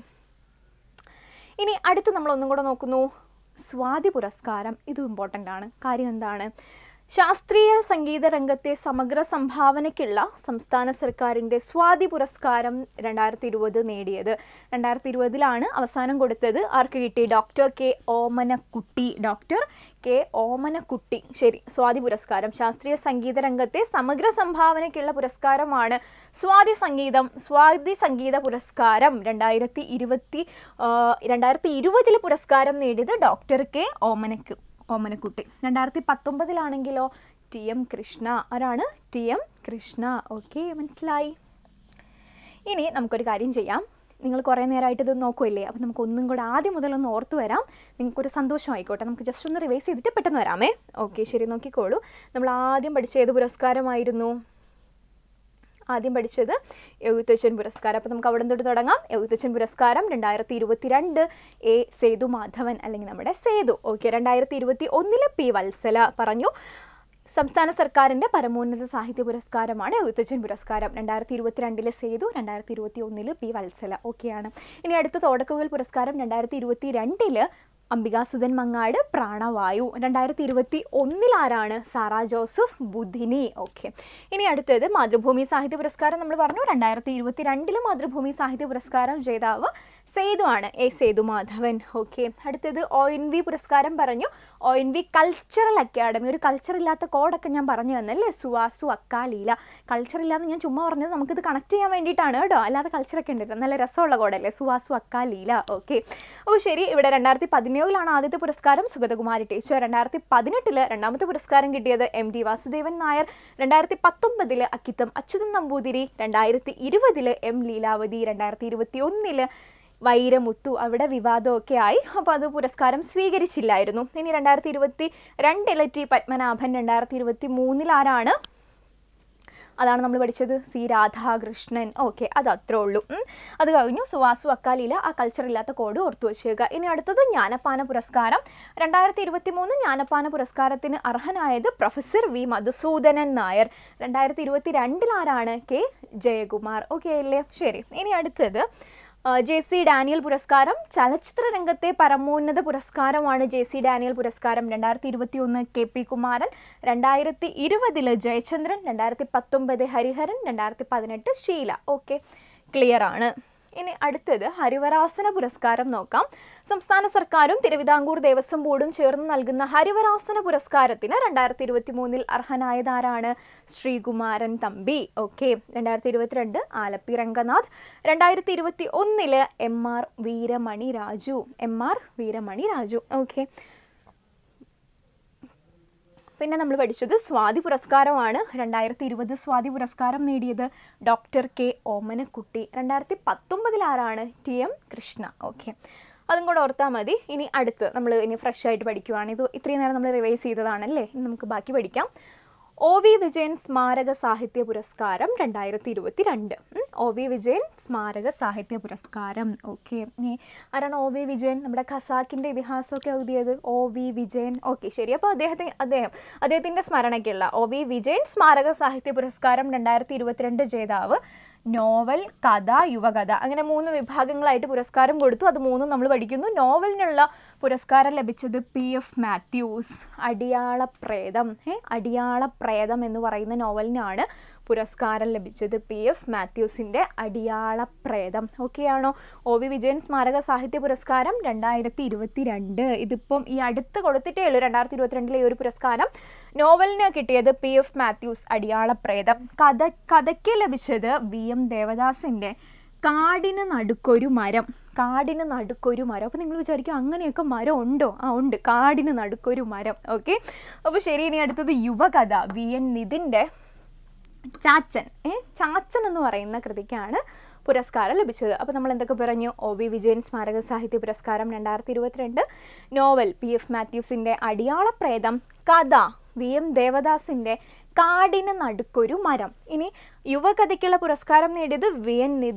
ഇനി അടുത്ത് നമ്മൾ ഒന്നും കൂടെ നോക്കുന്നു. സ്വാതി പുരസ്കാരം. ഇതും ഇമ്പോർട്ടൻ്റ് ആണ്. കാര്യം എന്താണ്? ശാസ്ത്രീയ സംഗീത രംഗത്തെ സമഗ്ര സംഭാവനയ്ക്കുള്ള സംസ്ഥാന സർക്കാരിൻ്റെ സ്വാതി പുരസ്കാരം രണ്ടായിരത്തി ഇരുപത് നേടിയത്. രണ്ടായിരത്തി ഇരുപതിലാണ് അവസാനം കൊടുത്തത്. ആർക്ക് കിട്ടി? Doctor K Omanakutty. Doctor K Omanakutty. ശരി, സ്വാതി പുരസ്കാരം ശാസ്ത്രീയ സംഗീത രംഗത്തെ സമഗ്ര സംഭാവനയ്ക്കുള്ള പുരസ്കാരമാണ് സ്വാതി സംഗീതം സ്വാതി സംഗീത പുരസ്കാരം രണ്ടായിരത്തി ഇരുപത്തി രണ്ടായിരത്തി ഇരുപതിൽ പുരസ്കാരം നേടിയത് ഡോക്ടർ കെ ഓമനക്ക് ഓമനക്കുട്ടി. രണ്ടായിരത്തി പത്തൊമ്പതിലാണെങ്കിലോ ടി എം കൃഷ്ണ. ആരാണ്? T M Krishna. ഓക്കെ, മനസ്സിലായി. ഇനി നമുക്കൊരു കാര്യം ചെയ്യാം. നിങ്ങൾ കുറേ നേരമായിട്ട് ഇത് നോക്കുമല്ലേ, അപ്പോൾ നമുക്ക് ഒന്നും കൂടെ ആദ്യം മുതലൊന്ന് ഓർത്ത് വരാം. നിങ്ങൾക്കൊരു സന്തോഷമായിക്കോട്ടെ. നമുക്ക് ജസ്റ്റ് ഒന്ന് റിവൈസ് ചെയ്തിട്ട് പെട്ടെന്ന് വരാമേ. ഓക്കെ, ശരി, നോക്കിക്കോളൂ. നമ്മൾ ആദ്യം പഠിച്ച ഏത് പുരസ്കാരമായിരുന്നു? ആദ്യം പഠിച്ചത് എഴുത്തച്ഛൻ പുരസ്കാരം. അപ്പോൾ നമുക്ക് അവിടെ തൊട്ട് തുടങ്ങാം. എഴുത്തച്ഛൻ പുരസ്കാരം രണ്ടായിരത്തി ഇരുപത്തി രണ്ട് എ സേതു മാധവൻ, അല്ലെങ്കിൽ നമ്മുടെ സേതു. ഓക്കെ, രണ്ടായിരത്തി ഇരുപത്തി ഒന്നില് പി വത്സല പറഞ്ഞു. സംസ്ഥാന സർക്കാരിൻ്റെ പരമോന്നത സാഹിത്യ പുരസ്കാരമാണ് എഴുത്തച്ഛൻ പുരസ്കാരം. രണ്ടായിരത്തി ഇരുപത്തിരണ്ടിലെ സേതു, രണ്ടായിരത്തി ഇരുപത്തി ഒന്നില് പി വത്സല. ഓക്കെയാണ്. ഇനി അടുത്ത തോടക്കുകൾ പുരസ്കാരം രണ്ടായിരത്തി ഇരുപത്തി രണ്ടില് അംബികാസുധൻ മങ്ങാട്, പ്രാണവായു. രണ്ടായിരത്തി ഇരുപത്തി ഒന്നിലാരാണ്? സാറാ ജോസഫ്, ബുധിനി. ഓക്കെ, ഇനി അടുത്തത് മാതൃഭൂമി സാഹിത്യ പുരസ്കാരം നമ്മൾ പറഞ്ഞു. രണ്ടായിരത്തി ഇരുപത്തി രണ്ടില് മാതൃഭൂമി സാഹിത്യ പുരസ്കാരം ജേതാവ് സേതു ആണ്, എ സേതു മാധവൻ. ഓക്കെ, അടുത്തത് ഒ എൻ വി പുരസ്കാരം പറഞ്ഞു. O N V cultural academy. ഒരു കൾച്ചർ ഇല്ലാത്ത കോഡൊക്കെ ഞാൻ പറഞ്ഞു തന്നല്ലേ, സുവാസു അക്കാലീല. കൾച്ചർ ഇല്ലാന്ന് ഞാൻ ചുമ്മാ പറഞ്ഞത് നമുക്കിത് കണക്ട് ചെയ്യാൻ വേണ്ടിയിട്ടാണ് കേട്ടോ, അല്ലാതെ കൾച്ചറൊക്കെ ഉണ്ട്. നല്ല രസമുള്ള കോഡല്ലേ, സുവാസു അക്കാലീല. ഓക്കെ, അപ്പോൾ ശരി. ഇവിടെ രണ്ടായിരത്തി പതിനേഴിലാണ് ആദ്യത്തെ പുരസ്കാരം സുഗതകുമാരി ടീച്ചർ. രണ്ടായിരത്തി പതിനെട്ടില് രണ്ടാമത്തെ പുരസ്കാരം കിട്ടിയത് എം ടി വാസുദേവൻ നായർ. രണ്ടായിരത്തി പത്തൊമ്പതില് അക്കിത്തം അച്യുതൻ നമ്പൂതിരി. രണ്ടായിരത്തി ഇരുപതില് എം ലീലാവതി. രണ്ടായിരത്തി ഇരുപത്തി ഒന്നില് വൈരമുത്തു. അവിടെ വിവാദമൊക്കെ ആയി, അപ്പോൾ അത് പുരസ്കാരം സ്വീകരിച്ചില്ലായിരുന്നു. ഇനി രണ്ടായിരത്തി ഇരുപത്തി രണ്ടിലെ ടി പത്മനാഭൻ. രണ്ടായിരത്തി ഇരുപത്തി മൂന്നിലാരാണ്? അതാണ് നമ്മൾ പഠിച്ചത്, സി രാധാകൃഷ്ണൻ. ഓക്കെ, അത് അത്രേ ഉള്ളൂ. അത് കഴിഞ്ഞു. സുവാസു അക്കാലീല. ആ കൾച്ചർ ഇല്ലാത്ത കോഡ് ഓർത്തു വച്ചേക്കുക. ഇനി അടുത്തത് ജ്ഞാനപ്പാന പുരസ്കാരം. രണ്ടായിരത്തി ഇരുപത്തി മൂന്ന് ജ്ഞാനപ്പാന പുരസ്കാരത്തിന് അർഹനായത് പ്രൊഫസർ വി മധുസൂദനൻ നായർ. രണ്ടായിരത്തി ഇരുപത്തി രണ്ടിലാരാണ്? കെ ജയകുമാർ. ഓക്കെ അല്ലേ? ശരി. ഇനി അടുത്തത് ജെ സി ഡാനിയൽ പുരസ്കാരം. ചലച്ചിത്ര രംഗത്തെ പരമോന്നത പുരസ്കാരമാണ് ജെ സി ഡാനിയൽ പുരസ്കാരം. രണ്ടായിരത്തി ഇരുപത്തി ഒന്ന് കെ പി കുമാരൻ. രണ്ടായിരത്തി ഇരുപതില് ജയചന്ദ്രൻ. രണ്ടായിരത്തി പത്തൊമ്പത് ഹരിഹരൻ. രണ്ടായിരത്തി പതിനെട്ട് ഷീല. ഓക്കെ, ക്ലിയർ ആണ്. ഇനി അടുത്തത് ഹരിവരാസന പുരസ്കാരം നോക്കാം. സംസ്ഥാന സർക്കാരും തിരുവിതാംകൂർ ദേവസ്വം ബോർഡും ചേർന്ന് നൽകുന്ന ഹരിവരാസന പുരസ്കാരത്തിന് രണ്ടായിരത്തി ഇരുപത്തി മൂന്നിൽ അർഹനായതാരാണ്? ശ്രീകുമാരൻ തമ്പി. ഓക്കെ, രണ്ടായിരത്തി ഇരുപത്തിരണ്ട് ആലപ്പി രംഗനാഥ്. രണ്ടായിരത്തി ഇരുപത്തി ഒന്നില് M R Veeramani Raju. M R Veeramani Raju. Okay, പിന്നെ നമ്മൾ പഠിച്ചത് സ്വാതി പുരസ്കാരമാണ്. രണ്ടായിരത്തി ഇരുപത് സ്വാതി പുരസ്കാരം നേടിയത് ഡോക്ടർ കെ ഓമനക്കുട്ടി. രണ്ടായിരത്തി പത്തൊമ്പതിൽ ആരാണ്? T M Krishna. ഓക്കെ, അതും കൂടെ ഓർത്താൽ മതി. ഇനി അടുത്ത് നമ്മൾ ഇനി ഫ്രഷ് ആയിട്ട് പഠിക്കുവാണ്. ഇത് ഇത്രയും നേരം നമ്മൾ റിവൈസ് ചെയ്തതാണല്ലേ, ഇനി നമുക്ക് ബാക്കി പഠിക്കാം. ഒ വി വിജയൻ സ്മാരക സാഹിത്യ പുരസ്കാരം രണ്ടായിരത്തി ഇരുപത്തി രണ്ട്. ഒ വി വിജയൻ സ്മാരക സാഹിത്യ പുരസ്കാരം. ഓക്കെ, ഇനി ആരാണ് ഒ വി വിജയൻ? നമ്മുടെ ഖസാക്കിൻ്റെ ഇതിഹാസമൊക്കെ എഴുതിയത് ഒ വി വിജയൻ. ഓക്കെ, ശരി. അപ്പോൾ അദ്ദേഹത്തെ അദ്ദേഹം അദ്ദേഹത്തിൻ്റെ സ്മരണയ്ക്കുള്ള ഒ വി വിജയൻ സ്മാരക സാഹിത്യ പുരസ്കാരം രണ്ടായിരത്തി ഇരുപത്തിരണ്ട് ജേതാവ് നോവൽ, കഥ, യുവകഥ, അങ്ങനെ മൂന്ന് വിഭാഗങ്ങളായിട്ട് പുരസ്കാരം കൊടുത്തു. അത് മൂന്നും നമ്മൾ പഠിക്കുന്നു. നോവലിനുള്ള പുരസ്കാരം ലഭിച്ചത് പി എഫ് മാത്യൂസ്. അടിയാളപ്രേതം ഏ അടിയാളപ്രേതം എന്ന് പറയുന്ന നോവലിനാണ് പുരസ്കാരം ലഭിച്ചത്. പി എഫ് മാത്യൂസിൻ്റെ അടിയാളപ്രേതം. ഓക്കെ ആണോ? ഒ വി വിജയൻ സ്മാരക സാഹിത്യ പുരസ്കാരം രണ്ടായിരത്തി ഇരുപത്തി രണ്ട്. ഇതിപ്പം ഈ അടുത്ത് കൊടുത്തിട്ടേ ഉള്ളൂ. രണ്ടായിരത്തി ഇരുപത്തിരണ്ടിലെ ഈ ഒരു പുരസ്കാരം നോവലിന് കിട്ടിയത് പി എഫ് മാത്യൂസ്, അടിയാളപ്രേതം. കഥ കഥയ്ക്ക് ലഭിച്ചത് വി എം ദേവദാസിൻ്റെ കാടിന് നടുക്കൊരു മരം. കാടിന് നടുക്കൊരു മരം. അപ്പോൾ നിങ്ങൾ വിചാരിക്കും അങ്ങനെയൊക്കെ മരം ഉണ്ടോ? ആ ഉണ്ട്, കാടിന് നടുക്കൊരു മരം. ഓക്കെ, അപ്പോൾ ശരി. ഇനി അടുത്തത് യുവകഥ. വി എൻ നിതിൻ്റെ ചാച്ചൻ ഏ ചാച്ചൻ എന്ന് പറയുന്ന കൃതിക്കാണ് പുരസ്കാരം ലഭിച്ചത്. അപ്പോൾ നമ്മൾ എന്തൊക്കെ പറഞ്ഞു? ഒ വി വിജയൻ സ്മാരക സാഹിത്യ പുരസ്കാരം രണ്ടായിരത്തി ഇരുപത്തിരണ്ട്, നോവൽ പി എഫ് മാത്യൂസിൻ്റെ അടിയാളപ്രേതം, കഥ വി എം ദേവദാസിൻ്റെ കാടിന് നടുക്കൊരു മരം. ഇനി യുവകഥയ്ക്കുള്ള പുരസ്കാരം നേടിയത് വി എൻ നിതിൻ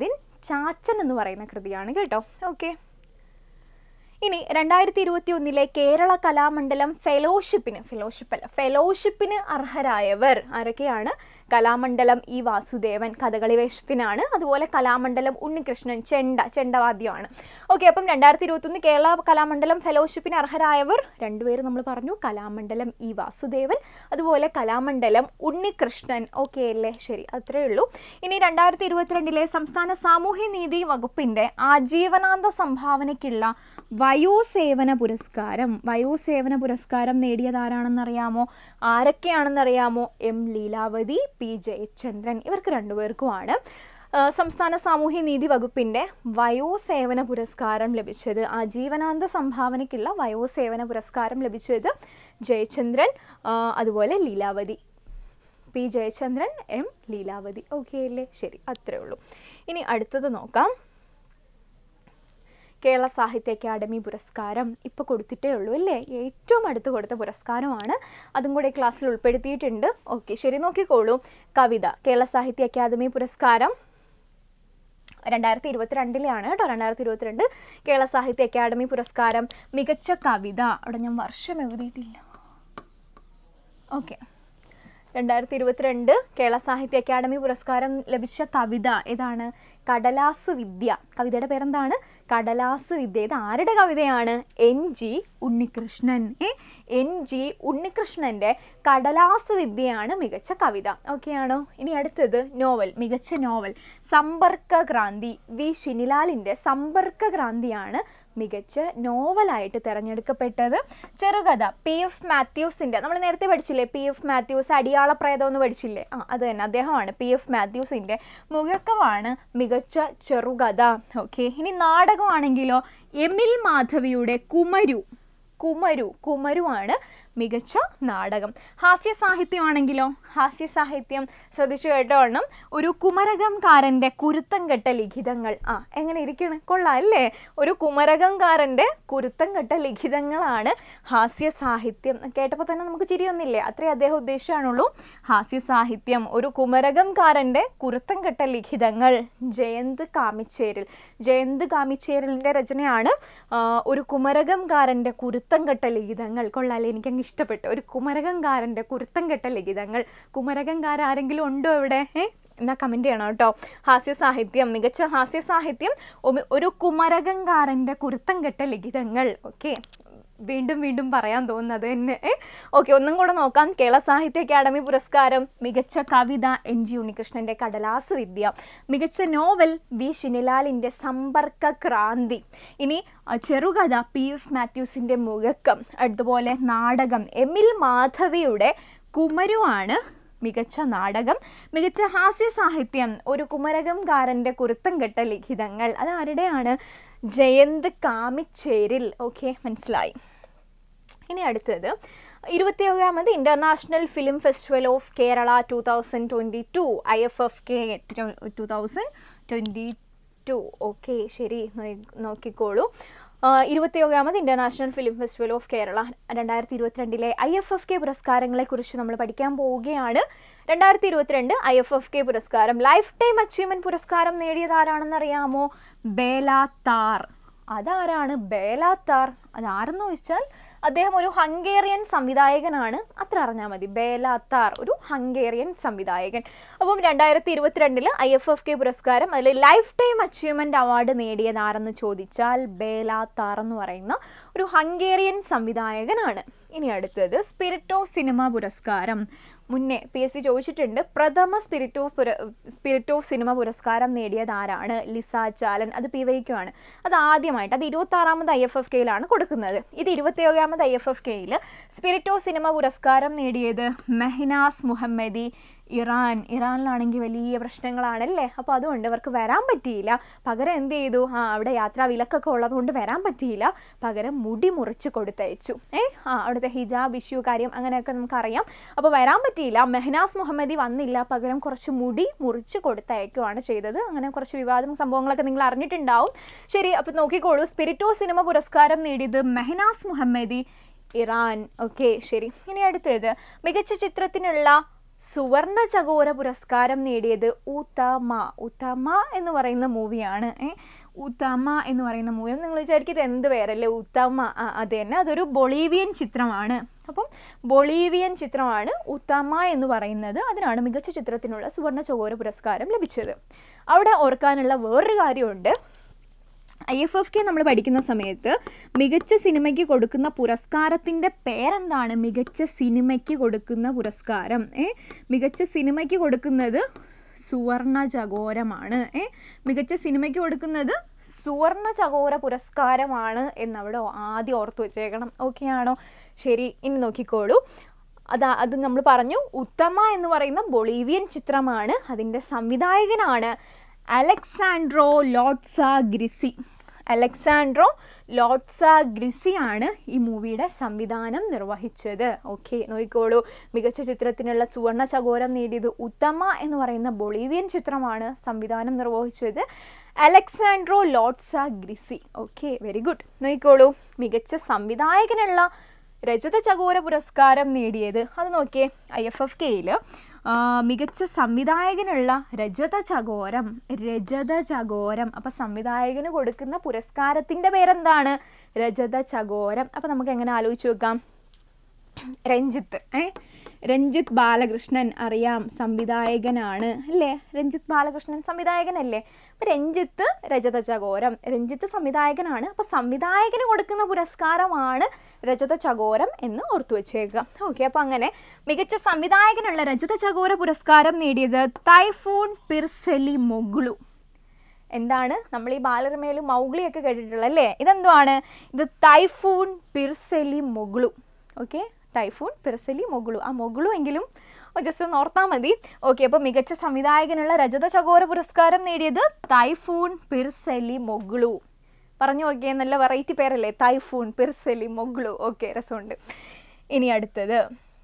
ചാച്ചൻ എന്ന് പറയുന്ന കൃതിയാണ് കേട്ടോ. ഓക്കെ, ഇനി രണ്ടായിരത്തി ഇരുപത്തി ഒന്നിലെ കേരള കലാമണ്ഡലം ഫെലോഷിപ്പിന് ഫെലോഷിപ്പ് അല്ല ഫെലോഷിപ്പിന് അർഹരായവർ ആരൊക്കെയാണ്? കലാമണ്ഡലം ഇ വാസുദേവൻ കഥകളി വേഷത്തിനാണ്, അതുപോലെ കലാമണ്ഡലം ഉണ്ണികൃഷ്ണൻ ചെണ്ട ചെണ്ടവാദ്യമാണ്. ഓക്കെ, അപ്പം രണ്ടായിരത്തി ഇരുപത്തി ഒന്ന് കേരള കലാമണ്ഡലം ഫെലോഷിപ്പിന് അർഹരായവർ രണ്ടുപേരും നമ്മൾ പറഞ്ഞു, കലാമണ്ഡലം ഇ വാസുദേവൻ അതുപോലെ കലാമണ്ഡലം ഉണ്ണികൃഷ്ണൻ. ഓക്കെ അല്ലേ? ശരി, അത്രയേ ഉള്ളൂ. ഇനി രണ്ടായിരത്തി ഇരുപത്തിരണ്ടിലെ സംസ്ഥാന സാമൂഹ്യനീതി വകുപ്പിൻ്റെ ആജീവനാന്ത സംഭാവനയ്ക്കുള്ള വയോസേവന പുരസ്കാരം വയോസേവന പുരസ്കാരം നേടിയതാരാണെന്നറിയാമോ? ആരൊക്കെയാണെന്നറിയാമോ? എം ലീലാവതി, പി ജയചന്ദ്രൻ, ഇവർക്ക് രണ്ടുപേർക്കുമാണ് സംസ്ഥാന സാമൂഹ്യനീതി വകുപ്പിൻ്റെ വയോസേവന പുരസ്കാരം ലഭിച്ചത്. ആജീവനാന്ത സംഭാവനയ്ക്കുള്ള വയോസേവന പുരസ്കാരം ലഭിച്ചത് ജയചന്ദ്രൻ അതുപോലെ Leelavathi. P Jayachandran, M Leelavathi. Okay അല്ലേ? ശരി, അത്രേ ഉള്ളൂ. ഇനി അടുത്തത് നോക്കാം. കേരള സാഹിത്യ അക്കാദമി പുരസ്കാരം ഇപ്പോൾ കൊടുത്തിട്ടേ ഉള്ളൂ അല്ലേ? ഏറ്റവും അടുത്ത് കൊടുത്ത പുരസ്കാരമാണ്, അതും കൂടെ ക്ലാസ്സിൽ ഉൾപ്പെടുത്തിയിട്ടുണ്ട്. ഓക്കെ, ശരി, നോക്കിക്കോളൂ. കവിത കേരള സാഹിത്യ അക്കാദമി പുരസ്കാരം രണ്ടായിരത്തി ഇരുപത്തിരണ്ടിലാണ് കേട്ടോ. രണ്ടായിരത്തി ഇരുപത്തിരണ്ട് കേരള സാഹിത്യ അക്കാദമി പുരസ്കാരം മികച്ച കവിത, അവിടെ ഞാൻ വർഷം എഴുതിയിട്ടില്ല. ഓക്കെ, രണ്ടായിരത്തി ഇരുപത്തിരണ്ട് കേരള സാഹിത്യ അക്കാദമി പുരസ്കാരം ലഭിച്ച കവിത ഏതാണ്? കടലാസു വിദ്യ. കവിതയുടെ പേരെന്താണ്? കടലാസു വിദ്യ. ഇത് ആരുടെ കവിതയാണ്? N G Unnikrishnan. ഏ എൻ ജി ഉണ്ണികൃഷ്ണൻ്റെ കടലാസു വിദ്യയാണ് മികച്ച കവിത. ഓക്കെ ആണോ? ഇനി അടുത്തത് നോവൽ, മികച്ച നോവൽ സമ്പർക്ക ക്രാന്തി. വി ഷിനിലാലിൻ്റെ സമ്പർക്ക ക്രാന്തിയാണ് മികച്ച നോവലായിട്ട് തിരഞ്ഞെടുക്കപ്പെട്ടത്. ചെറുകഥ പി എഫ് മാത്യൂസിൻ്റെ, നമ്മൾ നേരത്തെ പഠിച്ചില്ലേ പി എഫ് മാത്യൂസ് അടിയാളപ്രേതം എന്ന് പഠിച്ചില്ലേ? ആ അത് തന്നെ, അദ്ദേഹമാണ് പി എഫ് മാത്യൂസിൻ്റെ മുഴക്കമാണ് മികച്ച ചെറുകഥ. ഓക്കെ, ഇനി നാടകമാണെങ്കിലോ എമിൽ മാധവിയുടെ കുമരു കുമരു കുമരുവാണ് മികച്ച നാടകം. ഹാസ്യ സാഹിത്യമാണെങ്കിലോ ഹാസ്യ സാഹിത്യം ശ്രദ്ധിച്ചു കേട്ടോണം, ഒരു കുമരകംകാരൻ്റെ കുരുത്തം കെട്ട ലിഖിതങ്ങൾ. ആ എങ്ങനെ ഇരിക്കണം, കൊള്ളാം അല്ലേ? ഒരു കുമരകംകാരൻ്റെ കുരുത്തം കെട്ട ലിഖിതങ്ങളാണ് ഹാസ്യ സാഹിത്യം. കേട്ടപ്പോൾ തന്നെ നമുക്ക് ചിരിയൊന്നില്ലേ? അത്രേ അദ്ദേഹം ഉദ്ദേശിച്ചാണുള്ളൂ. ഹാസ്യ സാഹിത്യം ഒരു കുമരകംകാരൻ്റെ കുരുത്തം കെട്ട ലിഖിതങ്ങൾ. ജയന്ത് കാമിച്ചേരിൽ ജയന്ത് കാമിച്ചേരിലിൻ്റെ രചനയാണ് ഒരു കുമരകംകാരൻ്റെ കുരുത്തം കെട്ട ലിഖിതങ്ങൾ. കൊള്ളാല്ലേ? എനിക്കങ്ങ് ഇഷ്ടപ്പെട്ടു. ഒരു കുമരകംകാരൻ്റെ കുരുത്തം കെട്ട ലിഖിതങ്ങൾ. കുമരകംകാരൻ ആരെങ്കിലും ഉണ്ടോ ഇവിടെ? ഏ എന്നാ കമൻറ്റ് ചെയ്യണം കേട്ടോ. ഹാസ്യ സാഹിത്യം, മികച്ച ഹാസ്യ സാഹിത്യം ഒരു കുമരകംകാരൻ്റെ കുരുത്തം കെട്ട ലിഖിതങ്ങൾ. ഓക്കെ, വീണ്ടും വീണ്ടും പറയാൻ തോന്നുന്നത് തന്നെ. ഓക്കെ, ഒന്നും കൂടെ നോക്കാം. കേരള സാഹിത്യ അക്കാദമി പുരസ്കാരം മികച്ച കവിത എൻ ജി ഉണ്ണികൃഷ്ണൻ്റെ കടലാസ് വിദ്യ, മികച്ച നോവൽ വി ഷിനിലാലിൻ്റെ സമ്പർക്ക ക്രാന്തി. ഇനി ചെറുകഥ പി എഫ് മാത്യൂസിൻ്റെ മുഴക്കം, അതുപോലെ നാടകം എമിൽ മാധവിയുടെ കുമരുവാണ് മികച്ച നാടകം. മികച്ച ഹാസ്യ സാഹിത്യം ഒരു കുമരകംകാരൻ്റെ കുരുത്തം കെട്ട ലിഖിതങ്ങൾ. അത് ആരുടെയാണ്? ജയന്ത് കാമിച്ചേരിൽ. ഓക്കെ, മനസ്സിലായി. ഇനി അടുത്തത് ഇരുപത്തിയേഴാമത് international film festival of Kerala two thousand twenty two I F F K two thousand twenty two. Okay, ശരി, നോക്കിക്കോളൂ. ഇരുപത്തിയേഴാമത് international film festival of Kerala രണ്ടായിരത്തി ഇരുപത്തിരണ്ടിലെ ഐ എഫ് എഫ് കെ പുരസ്കാരങ്ങളെക്കുറിച്ച് നമ്മൾ പഠിക്കാൻ പോവുകയാണ്. രണ്ടായിരത്തി ഇരുപത്തിരണ്ട് ഐ എഫ് എഫ് കെ പുരസ്കാരം ലൈഫ് ടൈം അച്ചീവ്മെൻറ്റ് പുരസ്കാരം നേടിയതാരാണെന്നറിയാമോ? ബേലാത്താർ. അതാരാണ് ബേലാത്താർ? അതാരെന്ന് ചോദിച്ചാൽ അദ്ദേഹം ഒരു ഹംഗേറിയൻ സംവിധായകനാണ്, അത്ര അറിഞ്ഞാൽ മതി. ബേലാത്താർ ഒരു ഹംഗേറിയൻ സംവിധായകൻ. അപ്പം രണ്ടായിരത്തി ഇരുപത്തിരണ്ടില് ഐ എഫ് എഫ് കെ പുരസ്കാരം അതിൽ ലൈഫ് ടൈം അച്ചീവ്മെൻറ്റ് അവാർഡ് നേടിയതാരെന്ന് ചോദിച്ചാൽ ബേലാത്താർ എന്ന് പറയുന്ന ഒരു ഹംഗേറിയൻ സംവിധായകനാണ്. ഇനി അടുത്തത് സ്പിരിറ്റ് ഓഫ് സിനിമ പുരസ്കാരം. മുന്നേ പി എസ് സി ചോദിച്ചിട്ടുണ്ട്, പ്രഥമ സ്പിരിറ്റ് ഓഫ് പുര സ്പിരിറ്റ് ഓഫ് സിനിമ പുരസ്കാരം നേടിയത് ആരാണ്? Lisa Calan. അത് പി വൈക്കും ആണ്. അത് ആദ്യമായിട്ട് അത് ഇരുപത്തി ആറാമത് ഐ എഫ് എഫ് കെയിലാണ് കൊടുക്കുന്നത്. ഇത് ഇരുപത്തിയേഴാമത് ഐ എഫ് എഫ് കെയിൽ സ്പിരിറ്റ് ഓഫ് സിനിമ പുരസ്കാരം നേടിയത് മെഹനാസ് മുഹമ്മദി, ഇറാൻ. ഇറാനിലാണെങ്കിൽ വലിയ പ്രശ്നങ്ങളാണല്ലേ, അപ്പോൾ അതുകൊണ്ട് അവർക്ക് വരാൻ പറ്റിയില്ല. പകരം എന്ത് ചെയ്തു? ആ അവിടെ യാത്രാ വിലക്കൊക്കെ ഉള്ളതുകൊണ്ട് വരാൻ പറ്റിയില്ല. പകരം മുടി മുറിച്ച് കൊടുത്തയച്ചു. ഏ ആ അവിടുത്തെ ഹിജാബ് ഇഷ്യൂ കാര്യം അങ്ങനെയൊക്കെ നമുക്കറിയാം. അപ്പോൾ വരാൻ പറ്റിയില്ല. മെഹനാസ് മുഹമ്മദി വന്നില്ല, പകരം കുറച്ച് മുടി മുറിച്ച് കൊടുത്തയക്കുകയാണ് ചെയ്തത്. അങ്ങനെ കുറച്ച് വിവാദം സംഭവങ്ങളൊക്കെ നിങ്ങൾ അറിഞ്ഞിട്ടുണ്ടാവും. ശരി, അപ്പോൾ നോക്കിക്കോളൂ. സ്പിരിറ്റ് ഓഫ് സിനിമ പുരസ്കാരം നേടിയത് മെഹനാസ് മുഹമ്മദി, ഇറാൻ. ഓക്കെ, ശരി. ഇനി അടുത്തത് മികച്ച ചിത്രത്തിനുള്ള സുവർണ ചകോര പുരസ്കാരം നേടിയത് ഉത്തമ. ഉത്തമ എന്ന് പറയുന്ന മൂവിയാണ്. ഏഹ് ഉത്തമ എന്ന് പറയുന്ന മൂവി നിങ്ങൾ വിചാരിക്കും ഇത് എന്ത് പേരല്ലേ ഉത്തമ? ആ അത് തന്നെ, അതൊരു ബൊളീവിയൻ ചിത്രമാണ്. അപ്പം ബൊളീവിയൻ ചിത്രമാണ് ഉത്തമ എന്ന് പറയുന്നത്. അതിനാണ് മികച്ച ചിത്രത്തിനുള്ള സുവർണ ചകോര പുരസ്കാരം ലഭിച്ചത്. അവിടെ ഓർക്കാനുള്ള വേറൊരു കാര്യമുണ്ട്. ഐ എഫ് എഫ് കെ നമ്മൾ പഠിക്കുന്ന സമയത്ത് മികച്ച സിനിമയ്ക്ക് കൊടുക്കുന്ന പുരസ്കാരത്തിൻ്റെ പേരെന്താണ്? മികച്ച സിനിമയ്ക്ക് കൊടുക്കുന്ന പുരസ്കാരം ഏ മികച്ച സിനിമയ്ക്ക് കൊടുക്കുന്നത് സുവർണ ചകോരമാണ്. ഏ മികച്ച സിനിമയ്ക്ക് കൊടുക്കുന്നത് സുവർണ ചകോര പുരസ്കാരമാണ് എന്നവിടെ ആദ്യം ഓർത്ത് വെച്ചേക്കണം. ഓക്കെ ആണോ? ശരി, ഇനി നോക്കിക്കോളൂ. അതാ അത് നമ്മൾ പറഞ്ഞു ഉത്തമ എന്ന് പറയുന്ന ബൊളീവിയൻ ചിത്രമാണ്. അതിൻ്റെ സംവിധായകനാണ് അലക്സാൻഡ്രോ ലോട്സ ഗ്രിസി. അലക്സാൻഡ്രോ ലോട്സ ഗ്രിസി ആണ് ഈ മൂവിയുടെ സംവിധാനം നിർവഹിച്ചത്. ഓക്കെ, നോക്കിക്കോളൂ. മികച്ച ചിത്രത്തിനുള്ള സുവർണ ചകോരം നേടിയത് ഉത്തമ എന്ന് പറയുന്ന ബൊളീവിയൻ ചിത്രമാണ്. സംവിധാനം നിർവഹിച്ചത് Alejandro Loayza Grisi. Okay, very good. നോക്കിക്കോളൂ, മികച്ച സംവിധായകനുള്ള രജത ചകോര പുരസ്കാരം നേടിയത് അത് നോക്കിയേ. ഐ എഫ് എഫ് കെയിൽ മികച്ച സംവിധായകനുള്ള രജത ചകോരം രജത ചകോരം അപ്പം സംവിധായകന് കൊടുക്കുന്ന പുരസ്കാരത്തിൻ്റെ പേരെന്താണ്? രജത ചകോരം. അപ്പം നമുക്ക് എങ്ങനെ ആലോചിച്ച് നോക്കാം? രഞ്ജിത്ത് ഏ രഞ്ജിത്ത് ബാലകൃഷ്ണൻ അറിയാം, സംവിധായകനാണ് അല്ലേ? രഞ്ജിത്ത് ബാലകൃഷ്ണൻ സംവിധായകനല്ലേ? അപ്പം രഞ്ജിത്ത് രജത ചകോരം, രഞ്ജിത്ത് സംവിധായകനാണ്. അപ്പം സംവിധായകന് കൊടുക്കുന്ന പുരസ്കാരമാണ് രജത ചകോരം എന്ന് ഓർത്തു വെച്ചേക്കുക. ഓക്കെ, അപ്പം അങ്ങനെ മികച്ച സംവിധായകനുള്ള രജത ചകോര പുരസ്കാരം നേടിയത് തൈഫൂൺ പിർസെലിമൊഗ്ലു. എന്താണ്? നമ്മൾ ഈ ബാലരമയിലും മൗഗ്ലിയൊക്കെ കേട്ടിട്ടുള്ളത് അല്ലേ? ഇതെന്തുവാണ്? ഇത് തൈഫൂൺ പിർസെലിമൊഗ്ലു. ഓക്കെ, തൈഫൂൺ പിർസെലിമൊഗ്ലു. ആ മൊഗ്ലു എങ്കിലും ജസ്റ്റ് ഒന്ന് ഓർത്താൽ മതി. ഓക്കെ, അപ്പോൾ മികച്ച സംവിധായകനുള്ള രജത ചകോര പുരസ്കാരം നേടിയത് തൈഫൂൺ പിർസെലിമൊഗ്ലു. പറഞ്ഞു നോക്കിയേ, നല്ല വെറൈറ്റി പേരല്ലേ? തൈഫൂൺ പിർസെലിമൊഗ്ലു. ഓക്കെ, രസമുണ്ട്. ഇനി അടുത്തത്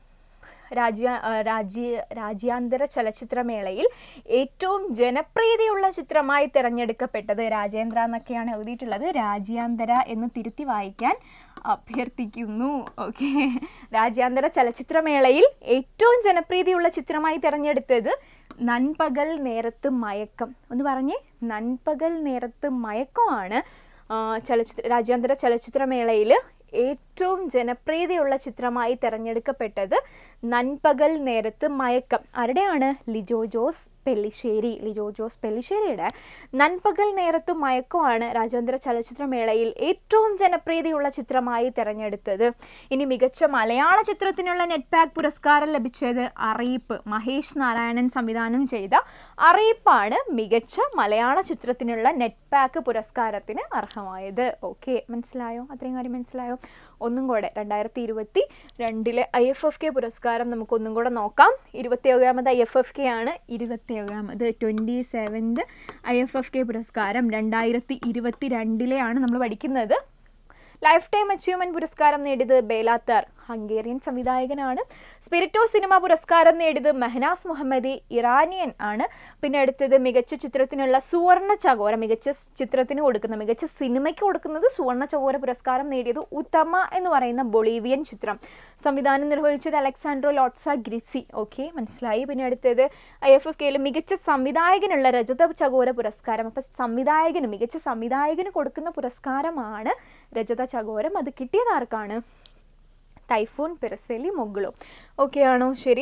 രാജ്യ രാജ്യ രാജ്യാന്തര ചലച്ചിത്രമേളയിൽ ഏറ്റവും ജനപ്രീതിയുള്ള ചിത്രമായി തിരഞ്ഞെടുക്കപ്പെട്ടത് രാജേന്ദ്ര എന്നൊക്കെയാണ് എഴുതിയിട്ടുള്ളത്. രാജ്യാന്തര എന്ന് തിരുത്തി വായിക്കാൻ അഭ്യർത്ഥിക്കുന്നു. ഓക്കെ, രാജ്യാന്തര ചലച്ചിത്രമേളയിൽ ഏറ്റവും ജനപ്രീതിയുള്ള ചിത്രമായി തിരഞ്ഞെടുത്തത് നൻപകൽ നേരത്ത് മയക്കം. ഒന്ന് പറഞ്ഞേ, നൻപകൽ നേരത്ത് മയക്കമാണ് ചലച്ചിത്ര രാജ്യാന്തര ചലച്ചിത്രമേളയിൽ ഏറ്റവും ജനപ്രീതിയുള്ള ചിത്രമായി തിരഞ്ഞെടുക്കപ്പെട്ടത് നൻപകൽ നേരത്ത് മയക്കം. ആരുടെയാണ്? ലിജോ ജോസ് പെല്ലിശ്ശേരി. ലിജോ ജോസ് പെല്ലിശ്ശേരിയുടെ നൻപകൽ നേരത്ത് മയക്കമാണ് രാജ്യാന്തര ചലച്ചിത്രമേളയിൽ ഏറ്റവും ജനപ്രീതിയുള്ള ചിത്രമായി തിരഞ്ഞെടുത്തത്. ഇനി മികച്ച മലയാള ചിത്രത്തിനുള്ള നെറ്റ് പാക്ക് പുരസ്കാരം ലഭിച്ചത് അറിയിപ്പ്. മഹേഷ് നാരായണൻ സംവിധാനം ചെയ്ത അറിയിപ്പാണ് മികച്ച മലയാള ചിത്രത്തിനുള്ള നെറ്റ് പാക്ക് പുരസ്കാരത്തിന് അർഹമായത്. ഓക്കെ, മനസ്സിലായോ? അത്രയും കാര്യം മനസ്സിലായോ? ഒന്നും കൂടെ രണ്ടായിരത്തി ഇരുപത്തി രണ്ടിലെ ഐ എഫ് എഫ് കെ പുരസ്കാരം നമുക്കൊന്നും കൂടെ നോക്കാം. ഇരുപത്തി ഏഴാമത് ഐ എഫ് എഫ് കെ ആണ്. ഇരുപത്തി ഏഴാമത് twenty seventh I F F K പുരസ്കാരം രണ്ടായിരത്തി ഇരുപത്തി രണ്ടിലെയാണ് നമ്മൾ പഠിക്കുന്നത്. ലൈഫ് ടൈം അച്ചീവ്മെൻറ്റ് പുരസ്കാരം നേടിയത് ബേലാത്തർ, ഹംഗേറിയൻ സംവിധായകനാണ്. സ്പിരിറ്റോ സിനിമ പുരസ്കാരം നേടിയത് മെഹനാസ് മുഹമ്മദി, ഇറാനിയൻ ആണ്. പിന്നെ അടുത്തത് മികച്ച ചിത്രത്തിനുള്ള സുവർണ ചകോര, മികച്ച ചിത്രത്തിന് കൊടുക്കുന്ന മികച്ച സിനിമയ്ക്ക് കൊടുക്കുന്നത് സുവർണ ചകോര പുരസ്കാരം നേടിയത് ഉത്തമ എന്ന് പറയുന്ന ബൊളീവിയൻ ചിത്രം. സംവിധാനം നിർവഹിച്ചത് അലക്സാൻഡ്രോ ലോട്സ ഗ്രിസി. ഓക്കെ, മനസ്സിലായി. പിന്നെ അടുത്തത് ഐ എഫ് എഫ് കെയിൽ മികച്ച സംവിധായകനുള്ള രജത ചകോര പുരസ്കാരം. അപ്പം സംവിധായകന് മികച്ച സംവിധായകന് കൊടുക്കുന്ന പുരസ്കാരമാണ് രജത ചകോരം. അത് കിട്ടിയത് ആർക്കാണ്? തൈഫൂൺ പിർസെലിമൊഗ്ലു. ഓക്കെ ആണോ? ശരി.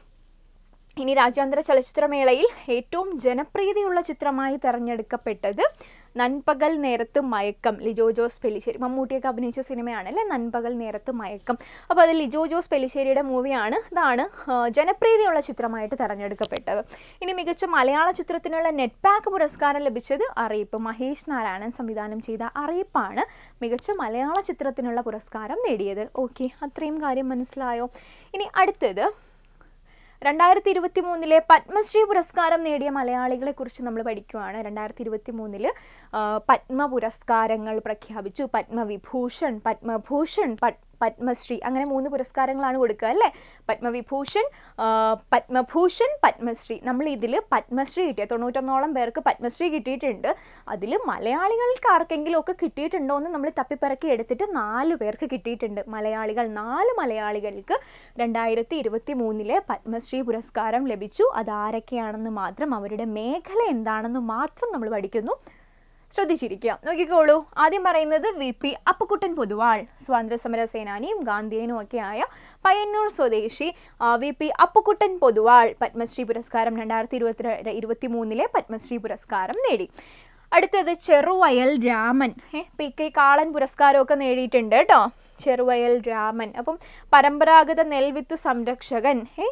ഇനി രാജ്യാന്തര ചലച്ചിത്രമേളയിൽ ഏറ്റവും ജനപ്രീതിയുള്ള ചിത്രമായി തിരഞ്ഞെടുക്കപ്പെട്ടത് നൻപകൽ നേരത്ത് മയക്കം. ലിജോ ജോസ് പെല്ലിശ്ശേരി, മമ്മൂട്ടിയൊക്കെ അഭിനയിച്ച സിനിമയാണ് അല്ലേ നൻപകൽ നേരത്ത് മയക്കം. അപ്പോൾ അത് ലിജോ ജോസ് പെല്ലിശ്ശേരിയുടെ മൂവിയാണ്. ഇതാണ് ജനപ്രീതിയുള്ള ചിത്രമായിട്ട് തിരഞ്ഞെടുക്കപ്പെട്ടത്. ഇനി മികച്ച മലയാള ചിത്രത്തിനുള്ള നെറ്റ് പാക്ക് പുരസ്കാരം ലഭിച്ചത് അറിയിപ്പ്. മഹേഷ് നാരായണൻ സംവിധാനം ചെയ്ത അറിയിപ്പാണ് മികച്ച മലയാള ചിത്രത്തിനുള്ള പുരസ്കാരം നേടിയത്. ഓക്കെ, അത്രയും കാര്യം മനസ്സിലായോ? ഇനി അടുത്തത് രണ്ടായിരത്തി ഇരുപത്തി മൂന്നിലെ പത്മശ്രീ പുരസ്കാരം നേടിയ മലയാളികളെ കുറിച്ച് നമ്മൾ പഠിക്കുകയാണ്. രണ്ടായിരത്തി ഇരുപത്തി മൂന്നില് പത്മ പുരസ്കാരങ്ങൾ പ്രഖ്യാപിച്ചു. പത്മവിഭൂഷൺ, പത്മഭൂഷൺ, പത്മശ്രീ, അങ്ങനെ മൂന്ന് പുരസ്കാരങ്ങളാണ് കൊടുക്കുക അല്ലേ. പത്മവിഭൂഷൺ, പത്മഭൂഷൺ, പത്മശ്രീ. നമ്മൾ ഇതിൽ പത്മശ്രീ കിട്ടിയ തൊണ്ണൂറ്റൊന്നോളം പേർക്ക് പത്മശ്രീ കിട്ടിയിട്ടുണ്ട്. അതിൽ മലയാളികൾക്ക് ആർക്കെങ്കിലും ഒക്കെ കിട്ടിയിട്ടുണ്ടോ എന്ന് നമ്മൾ തപ്പിപ്പിറക്കി എടുത്തിട്ട് നാല് പേർക്ക് കിട്ടിയിട്ടുണ്ട്. മലയാളികൾ, നാല് മലയാളികൾക്ക് രണ്ടായിരത്തി ഇരുപത്തി മൂന്നിലെ പത്മശ്രീ പുരസ്കാരം ലഭിച്ചു. അതാരൊക്കെയാണെന്ന് മാത്രം, അവരുടെ മേഖല എന്താണെന്ന് മാത്രം നമ്മൾ പഠിക്കുന്നു. ശ്രദ്ധിച്ചിരിക്കുക. നോക്കിക്കോളൂ. ആദ്യം പറയുന്നത് വി പി അപ്പുക്കുട്ടൻ പൊതുവാൾ, സ്വാതന്ത്ര്യ സമര സേനാനിയും ഗാന്ധിയനും ഒക്കെ ആയ പയ്യന്നൂർ സ്വദേശി വി പി അപ്പുക്കുട്ടൻ പൊതുവാൾ പത്മശ്രീ പുരസ്കാരം രണ്ടായിരത്തി ഇരുപത്തി ഇരുപത്തി മൂന്നിലെ പത്മശ്രീ പുരസ്കാരം നേടി. അടുത്തത് ചെറുവയൽ രാമൻ, ഏഹ് പി കെ കാളൻ പുരസ്കാരമൊക്കെ നേടിയിട്ടുണ്ട് കേട്ടോ. ചെറുവയൽ രാമൻ. അപ്പം പരമ്പരാഗത നെൽവിത്ത് സംരക്ഷകൻ ഏ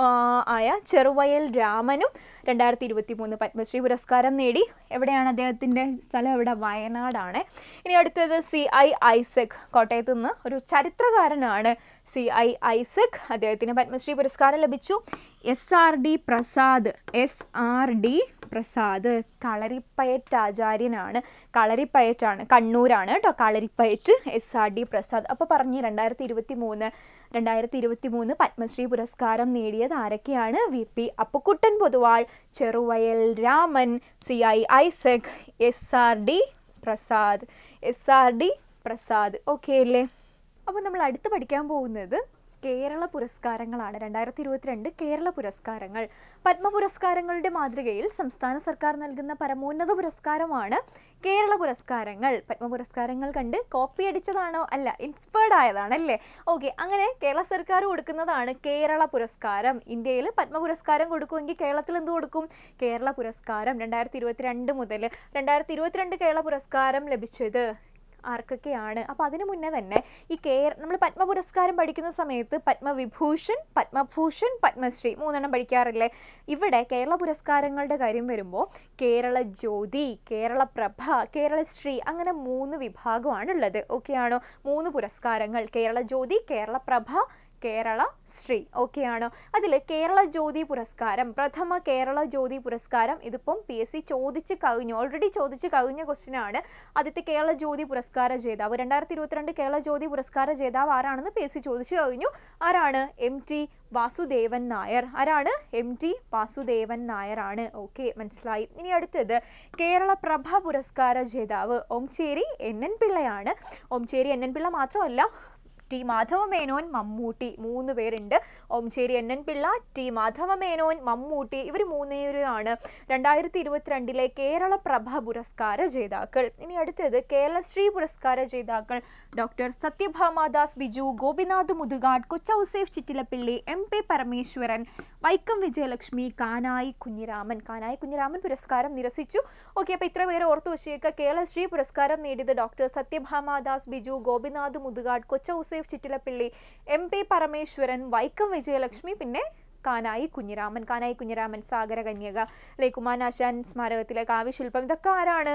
ആയ ചെറുവയൽ രാമനും രണ്ടായിരത്തി ഇരുപത്തി മൂന്ന് പത്മശ്രീ പുരസ്കാരം നേടി. എവിടെയാണ് അദ്ദേഹത്തിൻ്റെ സ്ഥലം? എവിടെ? വയനാടാണ്. ഇനി അടുത്തത് സി ഐ ഐസക്, കോട്ടയത്ത് നിന്ന് ഒരു ചരിത്രകാരനാണ് സി ഐ ഐസക്. അദ്ദേഹത്തിന് പത്മശ്രീ പുരസ്കാരം ലഭിച്ചു. S R D Prasad, S R D Prasad Kalaripayattu ആചാര്യനാണ്. കളരിപ്പയറ്റാണ്, കണ്ണൂരാണ് കേട്ടോ Kalaripayattu. S R D Prasad. അപ്പോൾ പറഞ്ഞ് രണ്ടായിരത്തി ഇരുപത്തി മൂന്ന് രണ്ടായിരത്തി ഇരുപത്തി മൂന്ന് പത്മശ്രീ പുരസ്കാരം നേടിയത് ആരൊക്കെയാണ്? V P Appukuttan Poduval, Cheruvayal Raman, C I Isaac, S R D Prasad. S R D Prasad. Okay അല്ലേ? അപ്പോൾ നമ്മൾ അടുത്ത് പഠിക്കാൻ പോകുന്നത് കേരള പുരസ്കാരങ്ങളാണ്. രണ്ടായിരത്തി ഇരുപത്തിരണ്ട് കേരള പുരസ്കാരങ്ങൾ. പത്മ പുരസ്കാരങ്ങളുടെ മാതൃകയിൽ സംസ്ഥാന സർക്കാർ നൽകുന്ന പരമോന്നത പുരസ്കാരമാണ് കേരള പുരസ്കാരങ്ങൾ. പത്മ പുരസ്കാരങ്ങൾ കണ്ട് കോപ്പി അടിച്ചതാണോ? അല്ല, ഇൻസ്പയർഡ് ആയതാണല്ലേ. ഓക്കെ, അങ്ങനെ കേരള സർക്കാർ കൊടുക്കുന്നതാണ് കേരള പുരസ്കാരം. ഇന്ത്യയിൽ പത്മ പുരസ്കാരം കൊടുക്കുമെങ്കിൽ കേരളത്തിൽ എന്ത് കൊടുക്കും? കേരള പുരസ്കാരം. രണ്ടായിരത്തി ഇരുപത്തിരണ്ട് മുതൽ രണ്ടായിരത്തി ഇരുപത്തിരണ്ട് കേരള പുരസ്കാരം ലഭിച്ചത് ആർക്കൊക്കെയാണ്? അപ്പോൾ അതിനു മുന്നേ തന്നെ ഈ കേര നമ്മൾ പത്മ പുരസ്കാരം പഠിക്കുന്ന സമയത്ത് പത്മവിഭൂഷൺ, പത്മഭൂഷൺ, പത്മശ്രീ മൂന്നെണ്ണം പഠിക്കാറില്ലേ? ഇവിടെ കേരള പുരസ്കാരങ്ങളുടെ കാര്യം വരുമ്പോൾ കേരള ജ്യോതി, കേരള പ്രഭ, കേരളശ്രീ, അങ്ങനെ മൂന്ന് വിഭാഗമാണുള്ളത്. ഓക്കെ ആണോ? മൂന്ന് പുരസ്കാരങ്ങൾ, കേരള ജ്യോതി, കേരള പ്രഭ, കേരള ശ്രീ. ഓക്കെ ആണോ? അതിൽ കേരള ജ്യോതി പുരസ്കാരം, പ്രഥമ കേരള ജ്യോതി പുരസ്കാരം, ഇതിപ്പം പി എസ് സി ചോദിച്ച് കഴിഞ്ഞു, ഓൾറെഡി ചോദിച്ച് കഴിഞ്ഞ ക്വസ്റ്റ്യൻ ആണ്. ആദ്യത്തെ കേരള ജ്യോതി പുരസ്കാര ജേതാവ്, രണ്ടായിരത്തി ഇരുപത്തിരണ്ട് കേരള ജ്യോതി പുരസ്കാര ജേതാവ് ആരാണെന്ന് പി എസ് സി ചോദിച്ചു കഴിഞ്ഞു. ആരാണ്? M T Vasudevan Nair. ആരാണ്? എം ടി വാസുദേവൻ നായർ ആണ്. ഓക്കെ, മനസ്സിലായി. ഇനി അടുത്തത് കേരള പ്രഭ പുരസ്കാര ജേതാവ് ഓംചേരി എൻ എൻ പിള്ളയാണ്. ഓംചേരി എൻ എൻ പിള്ള മാത്രമല്ല, ടി മാധവ മേനോൻ, മമ്മൂട്ടി, മൂന്ന് പേരുണ്ട്. Omchery N N Pillai, T Madhava Menon, Mammootty, ഇവർ മൂന്നുപേരാണ് രണ്ടായിരത്തി ഇരുപത്തിരണ്ടിലെ കേരള പ്രഭ പുരസ്കാര ജേതാക്കൾ. ഇനി അടുത്തത് കേരളശ്രീ പുരസ്കാര ജേതാക്കൾ doctor Sathyabhamadas Biju, Gopinath Muthukad, Kochouseph Chittilappilly, M P Parameswaran, Vaikom Vijayalakshmi, Kanayi Kunhiraman. Kanayi Kunhiraman പുരസ്കാരം നിരസിച്ചു. ഓക്കെ, അപ്പോൾ ഇത്ര പേര് ഓർത്തു വച്ചേക്കുക. കേരളശ്രീ പുരസ്കാരം നേടിയത് doctor Sathyabhamadas Biju, Gopinath Muthukad, Kochouseph Chittilappilly, M P Parameswaran, Vaikom Vijayalakshmi, പിന്നെ കാനായി കുഞ്ഞിരാമൻ. കാനായി കുഞ്ഞിരാമൻ സാഗര കന്യക, കുമാരനാശാൻ സ്മാരകത്തിലെ കാവ്യശില്പം, ഇതൊക്കെ ആരാണ്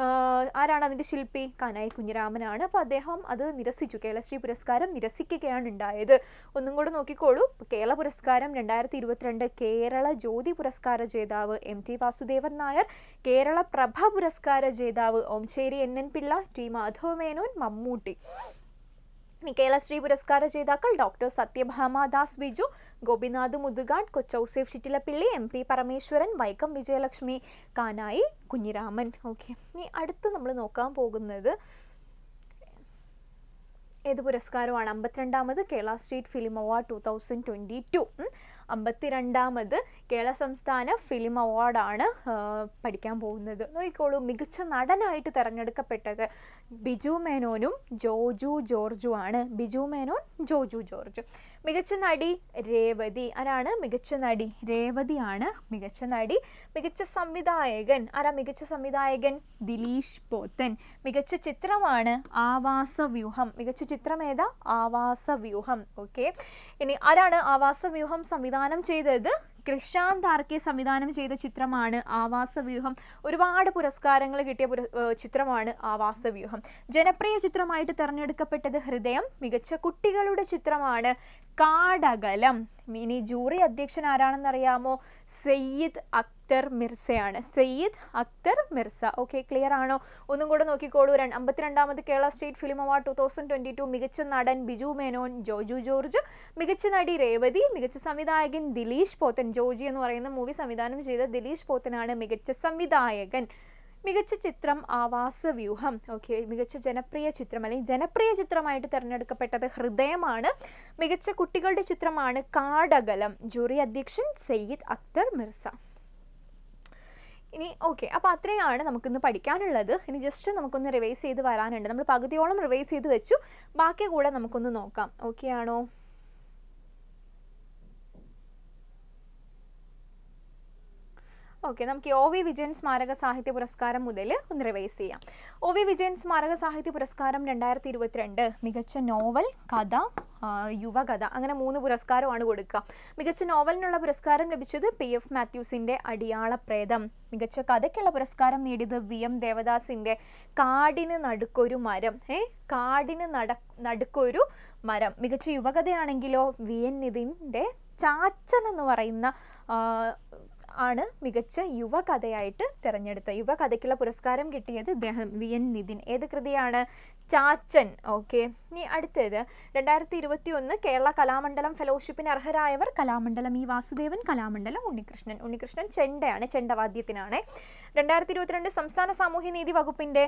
ആരാണ് അതിൻ്റെ ശില്പി? കാനായി കുഞ്ഞിരാമനാണ്. അപ്പോൾ അദ്ദേഹം അത് നിരസിച്ചു. കേരളശ്രീ പുരസ്കാരം നിരസിക്കുകയാണ് ഉണ്ടായത്. ഒന്നും കൂടെ നോക്കിക്കോളൂ. കേരള പുരസ്കാരം രണ്ടായിരത്തി ഇരുപത്തിരണ്ട് കേരള ജ്യോതി പുരസ്കാര ജേതാവ് എം ടി വാസുദേവൻ നായർ, കേരള പ്രഭ പുരസ്കാര ജേതാവ് Omchery N N Pillai, T Madhava Menon, Mammootty. ഇനി കേരളശ്രീ പുരസ്കാര ജേതാക്കൾ doctor Sathyabhamadas Biju, Gopinath Muthukad, Kochouseph Chittilappilly, M P Parameswaran, Vaikom Vijayalakshmi, Kanayi Kunhiraman. Okay, ഇനി അടുത്ത് നമ്മൾ നോക്കാൻ പോകുന്നത് ഏത് പുരസ്കാരമാണ്? അമ്പത്തിരണ്ടാമത് Kerala state film award two thousand twenty two അമ്പത്തിരണ്ടാമത് കേരള സംസ്ഥാന ഫിലിം അവാർഡാണ് പഠിക്കാൻ പോകുന്നത്. നോക്കിക്കോളൂ. മികച്ച നടനായിട്ട് തിരഞ്ഞെടുക്കപ്പെട്ടത് ബിജു മേനോനും ജോജു ജോർജും ആണ്. ബിജു മേനോൻ, ജോജു ജോർജ്. മികച്ച നടി രേവതി. ആരാണ് മികച്ച നടി? രേവതിയാണ് മികച്ച നടി. മികച്ച സംവിധായകൻ ആരാ? മികച്ച സംവിധായകൻ ദിലീഷ് പോത്തൻ. മികച്ച ചിത്രമാണ് ആവാസവ്യൂഹം. മികച്ച ചിത്രം ഏതാ? ആവാസവ്യൂഹം. ഓക്കെ, ഇനി ആരാണ് ആവാസവ്യൂഹം സംവിധാനം ചെയ്തത്? കൃഷാന്ത് ആർ കെ സംവിധാനം ചെയ്ത ചിത്രമാണ് ആവാസവ്യൂഹം. ഒരുപാട് പുരസ്കാരങ്ങൾ കിട്ടിയ ചിത്രമാണ് ആവാസവ്യൂഹം. ജനപ്രിയ ചിത്രമായിട്ട് തിരഞ്ഞെടുക്കപ്പെട്ടത് ഹൃദയം. മികച്ച കുട്ടികളുടെ ചിത്രമാണ് കാടകലം. ഇനി ജൂറി അധ്യക്ഷൻ ആരാണെന്നറിയാമോ? സയ്യിദ് അക്തർ മിർസയാണ്. സയ്യിദ് അക്തർ മിർസ. ഓക്കെ, ക്ലിയർ ആണോ? ഒന്നും കൂടെ നോക്കിക്കോളൂ. അമ്പത്തിരണ്ടാമത് Kerala state film award two thousand twenty two മികച്ച നടൻ ബിജു മേനോൻ, ജോജു ജോർജ്. മികച്ച നടി രേവതി. മികച്ച സംവിധായകൻ ദിലീഷ് പോത്തൻ. ജോജി എന്ന് പറയുന്ന മൂവി സംവിധാനം ചെയ്ത ദിലീഷ് പോത്തനാണ് മികച്ച സംവിധായകൻ. മികച്ച ചിത്രം ആവാസവ്യൂഹം. ഓക്കെ, മികച്ച ജനപ്രിയ ചിത്രം അല്ലെങ്കിൽ ജനപ്രിയ ചിത്രമായിട്ട് തിരഞ്ഞെടുക്കപ്പെട്ടത് ഹൃദയമാണ്. മികച്ച കുട്ടികളുടെ ചിത്രമാണ് കാടകലം. ജൂറി അധ്യക്ഷൻ സയ്യിദ് അക്തർ മിർസ. ഇനി ഓക്കെ, അപ്പോൾ അത്രയാണ് നമുക്കിന്ന് പഠിക്കാനുള്ളത്. ഇനി ജസ്റ്റ് നമുക്കൊന്ന് റിവൈസ് ചെയ്ത് വരാനുണ്ട്. നമ്മൾ പകുതിയോളം റിവൈസ് ചെയ്ത് വെച്ചു, ബാക്കി കൂടെ നമുക്കൊന്ന് നോക്കാം. ഓക്കെ ആണോ? ഓക്കെ, നമുക്ക് ഒ വി വിജയൻ സ്മാരക സാഹിത്യ പുരസ്കാരം മുതൽ ഒന്ന് റിവൈസ് ചെയ്യാം. ഒ വി വിജയൻ സ്മാരക സാഹിത്യ പുരസ്കാരം രണ്ടായിരത്തി ഇരുപത്തിരണ്ട് മികച്ച നോവൽ, കഥ, യുവകഥ, അങ്ങനെ മൂന്ന് പുരസ്കാരമാണ് കൊടുക്കുക. മികച്ച നോവലിനുള്ള പുരസ്കാരം ലഭിച്ചത് പി എഫ് മാത്യൂസിൻ്റെ അടിയാളപ്രേതം. മികച്ച കഥയ്ക്കുള്ള പുരസ്കാരം നേടിയത് വി എം ദേവദാസിൻ്റെ കാടിന് നടുക്കൊരു മരം. ഏ കാടിന് നട നടുക്കൊരു മരം. മികച്ച യുവകഥയാണെങ്കിലോ വി എൻ നിതിൻ്റെ ചാച്ചൻ എന്ന് പറയുന്ന ആണ് മികച്ച യുവകഥയായിട്ട് തിരഞ്ഞെടുത്ത. യുവകഥയ്ക്കുള്ള പുരസ്കാരം കിട്ടിയത് ഇദ്ദേഹം വി എൻ നിതിൻ. ഏത് കൃതിയാണ്? ചാച്ചൻ. ഓക്കെ, ഇനി അടുത്തത് രണ്ടായിരത്തി ഇരുപത്തി ഒന്ന് കേരള കലാമണ്ഡലം ഫെലോഷിപ്പിന് അർഹരായവർ കലാമണ്ഡലം ഇ വാസുദേവൻ, കലാമണ്ഡലം ഉണ്ണികൃഷ്ണൻ. ഉണ്ണികൃഷ്ണൻ ചെണ്ടയാണ്, ചെണ്ടവാദ്യത്തിനാണ്. രണ്ടായിരത്തി ഇരുപത്തിരണ്ട് സംസ്ഥാന സാമൂഹ്യനീതി വകുപ്പിൻ്റെ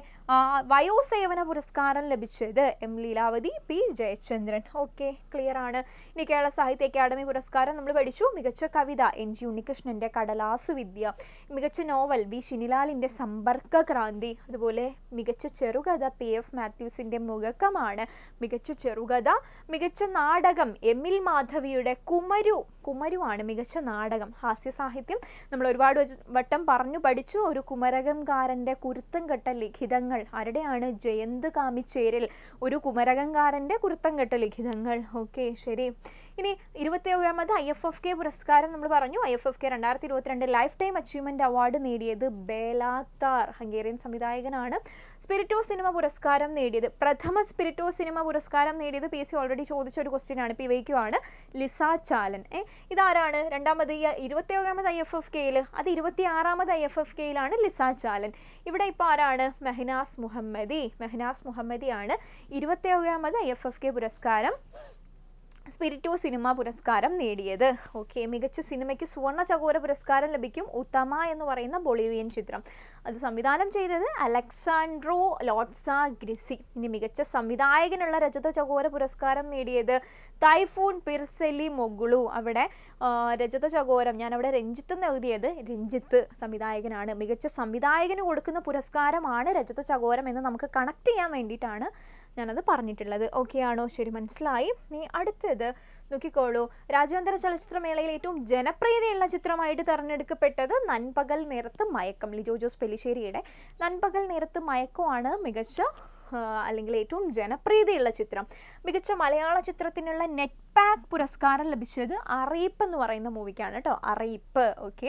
വയോസേവന പുരസ്കാരം ലഭിച്ചത് M Leelavathi, P Jayachandran. Okay, clear ആണ്. ഇനി കേരള സാഹിത്യ അക്കാദമി പുരസ്കാരം നമ്മൾ പഠിച്ചു. മികച്ച കവിത എൻ ജി ഉണ്ണികൃഷ്ണൻ്റെ കടലാസുവിദ്യ. മികച്ച നോവൽ വി ശിനിലാലിൻ്റെ സമ്പർക്ക ക്രാന്തി. അതുപോലെ മികച്ച ചെറുകഥ പി എഫ് മാത്യൂസിൻ്റെ മുഴക്കമാണ്. മികച്ച ചെറുകഥ. മികച്ച നാടകം എമിൽ മാധവിയുടെ കുമരു. കുമരുവാണ് മികച്ച നാടകം. ഹാസ്യ സാഹിത്യം നമ്മൾ ഒരുപാട് വട്ടം പറഞ്ഞു പഠിച്ചു. ഒരു കുമരകംകാരൻ്റെ കുരുത്തം കെട്ട ലിഖിതങ്ങൾ. ആരുടെയാണ്? ജയന്ത് കാമിച്ചേരിൽ. ഒരു കുമരകംകാരൻ്റെ കുരുത്തം കെട്ട ലിഖിതങ്ങൾ. ഓക്കെ, ശരി. ഇനി ഇരുപത്തി ഏഴാമത് ഐ എഫ് എഫ് കെ പുരസ്കാരം നമ്മൾ പറഞ്ഞു. ഐ എഫ് എഫ് കെ രണ്ടായിരത്തി ഇരുപത്തിരണ്ട് ലൈഫ് ടൈം അച്ചീവ്മെന്റ് അവാർഡ് നേടിയത് ബേലാത്താർ, ഹംഗേറിയൻ സംവിധായകനാണ്. സ്പിരിറ്റോ സിനിമ പുരസ്കാരം നേടിയത്, പ്രഥമ സ്പിരിറ്റോ സിനിമ പുരസ്കാരം നേടിയത് പി എസ് സി ഓൾറെഡി ചോദിച്ച ഒരു ക്വസ്റ്റ്യൻ ആണ്, പി വൈക്യു ആണ്. Lisa Calan. ഏ ഇതാരാണ്? രണ്ടാമത് ഇരുപത്തി ഏഴാമത് ഐ എഫ് എഫ് കെയിൽ, അത് ഇരുപത്തി ആറാമത് ഐ എഫ് എഫ് കെയിലാണ് ലിസ ചാലൻ. ഇവിടെ ഇപ്പോൾ ആരാണ്? Mahnaz Mohammadi. മെഹനാസ് മുഹമ്മദിയാണ് ഇരുപത്തി ഏഴാമത് ഐ എഫ് എഫ് കെ പുരസ്കാരം സ്പിരിറ്റോ സിനിമ പുരസ്കാരം നേടിയത്. ഓക്കെ, മികച്ച സിനിമയ്ക്ക് സുവർണ ചകോര പുരസ്കാരം ലഭിക്കും. ഉത്തമ എന്ന് പറയുന്ന ബൊളീവിയൻ ചിത്രം. അത് സംവിധാനം ചെയ്തത് അലക്സാൻഡ്രോ ലോട്സ ഗ്രിസി. ഇനി മികച്ച സംവിധായകനുള്ള രജത ചകോര പുരസ്കാരം നേടിയത് തൈഫൂൺ പിർസെലി മൊഗുളു. അവിടെ രജത ചകോരം ഞാനവിടെ രഞ്ജിത്ത് എന്ന് എഴുതിയത്, രഞ്ജിത്ത് സംവിധായകനാണ്. മികച്ച സംവിധായകന് കൊടുക്കുന്ന പുരസ്കാരമാണ് രജത ചകോരം എന്ന് നമുക്ക് കണക്ട് ചെയ്യാൻ വേണ്ടിയിട്ടാണ് ഞാനത് പറഞ്ഞിട്ടുള്ളത്. ഓക്കെ ആണോ? ശരി, മനസ്സിലായി. നീ അടുത്തത് നോക്കിക്കോളൂ. രാജ്യാന്തര ചലച്ചിത്രമേളയിൽ ഏറ്റവും ജനപ്രീതിയുള്ള ചിത്രമായിട്ട് തിരഞ്ഞെടുക്കപ്പെട്ടത് നൻപകൽ നേരത്ത് മയക്കം. ലിജോ ജോസ് പെല്ലിശ്ശേരിയുടെ നൻപകൽ നേരത്ത് മയക്കമാണ് മികച്ച അല്ലെങ്കിൽ ഏറ്റവും ജനപ്രീതിയുള്ള ചിത്രം. മികച്ച മലയാള ചിത്രത്തിനുള്ള നെറ്റ് പാക്ക് പുരസ്കാരം ലഭിച്ചത് അറിയിപ്പ് എന്ന് പറയുന്ന മൂവിക്കാണ് കേട്ടോ. അറിയിപ്പ്. ഓക്കെ,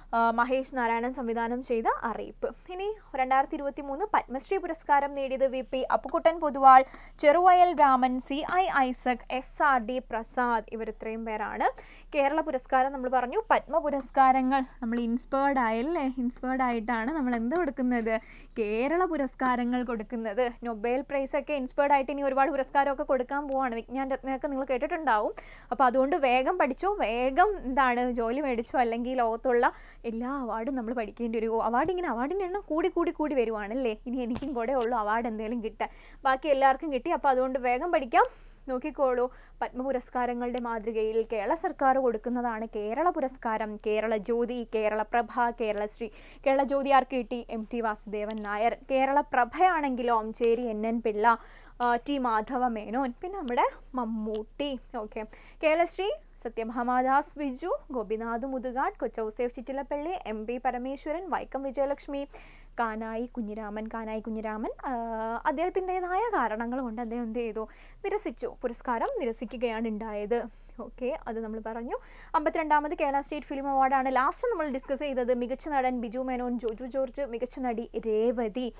മഹേഷ് നാരായണൻ സംവിധാനം ചെയ്ത അറിയിപ്പ്. ഇനി രണ്ടായിരത്തി ഇരുപത്തി മൂന്ന് പത്മശ്രീ പുരസ്കാരം നേടിയത് V P Appukuttan Poduval, Cheruvayal Raman, C I Isaac, S R D Prasad. ഇവർ ഇത്രയും പേരാണ്. കേരള പുരസ്കാരം നമ്മൾ പറഞ്ഞു. പത്മ പുരസ്കാരങ്ങൾ നമ്മൾ ഇൻസ്പേർഡ് ആയല്ലേ, ഇൻസ്പേർഡ് ആയിട്ടാണ് നമ്മൾ എന്ത് കൊടുക്കുന്നത്? കേരള പുരസ്കാരങ്ങൾ കൊടുക്കുന്നത്. നൊബേൽ പ്രൈസ് ഒക്കെ ഇൻസ്പേർഡ് ആയിട്ട് ഇനി ഒരുപാട് പുരസ്കാരമൊക്കെ കൊടുക്കാൻ പോവാണ്. വിജ്ഞാൻ രത്നമൊക്കെ നിങ്ങൾ കേട്ടിട്ടുണ്ടാവും. അപ്പോൾ അതുകൊണ്ട് വേഗം പഠിച്ചോ, വേഗം എന്താണ് ജോലി മേടിച്ചോ, അല്ലെങ്കിൽ ലോകത്തുള്ള എല്ലാ അവാർഡും നമ്മൾ പഠിക്കേണ്ടി വരും. അവാർഡ് ഇങ്ങനെ അവാർഡിൻ്റെ എണ്ണം കൂടി കൂടി കൂടി വരുവാണല്ലേ. ഇനി എനിക്കും കൂടെ ഉള്ളൂ അവാർഡ് എന്തെങ്കിലും കിട്ടാൻ, ബാക്കി എല്ലാവർക്കും കിട്ടി. അപ്പോൾ അതുകൊണ്ട് വേഗം പഠിക്കാം. നോക്കിക്കോളൂ, പത്മ പുരസ്കാരങ്ങളുടെ മാതൃകയിൽ കേരള സർക്കാർ കൊടുക്കുന്നതാണ് കേരള പുരസ്കാരം. കേരള ജ്യോതി, കേരള പ്രഭ, കേരളശ്രീ. കേരള ജ്യോതി ആർക്ക് കിട്ടി? M T Vasudevan Nair. കേരള പ്രഭയാണെങ്കിലോ Omchery N N Pillai, T Madhava Menon, പിന്നെ നമ്മുടെ Mammootty. Okay, Keralashri Sathyabhamadas Biju, Gopinath Muthukad, Kochouseph Chittilappilly, M P Parameswaran, Vaikom Vijayalakshmi, Kanayi Kunhiraman. Kanayi Kunhiraman അദ്ദേഹത്തിൻ്റെതായ കാരണങ്ങൾ കൊണ്ട് അദ്ദേഹം എന്ത് ചെയ്തു? നിരസിച്ചു. പുരസ്കാരം നിരസിക്കുകയാണ് ഉണ്ടായത്. ഓക്കെ, അത് നമ്മൾ പറഞ്ഞു. അമ്പത്തിരണ്ടാമത് കേരള സ്റ്റേറ്റ് ഫിലിം അവാർഡാണ് ലാസ്റ്റ് നമ്മൾ ഡിസ്കസ് ചെയ്തത്. മികച്ച നടൻ ബിജു മേനോൻ, ജോജു ജോർജ്. മികച്ച നടി രേവതി.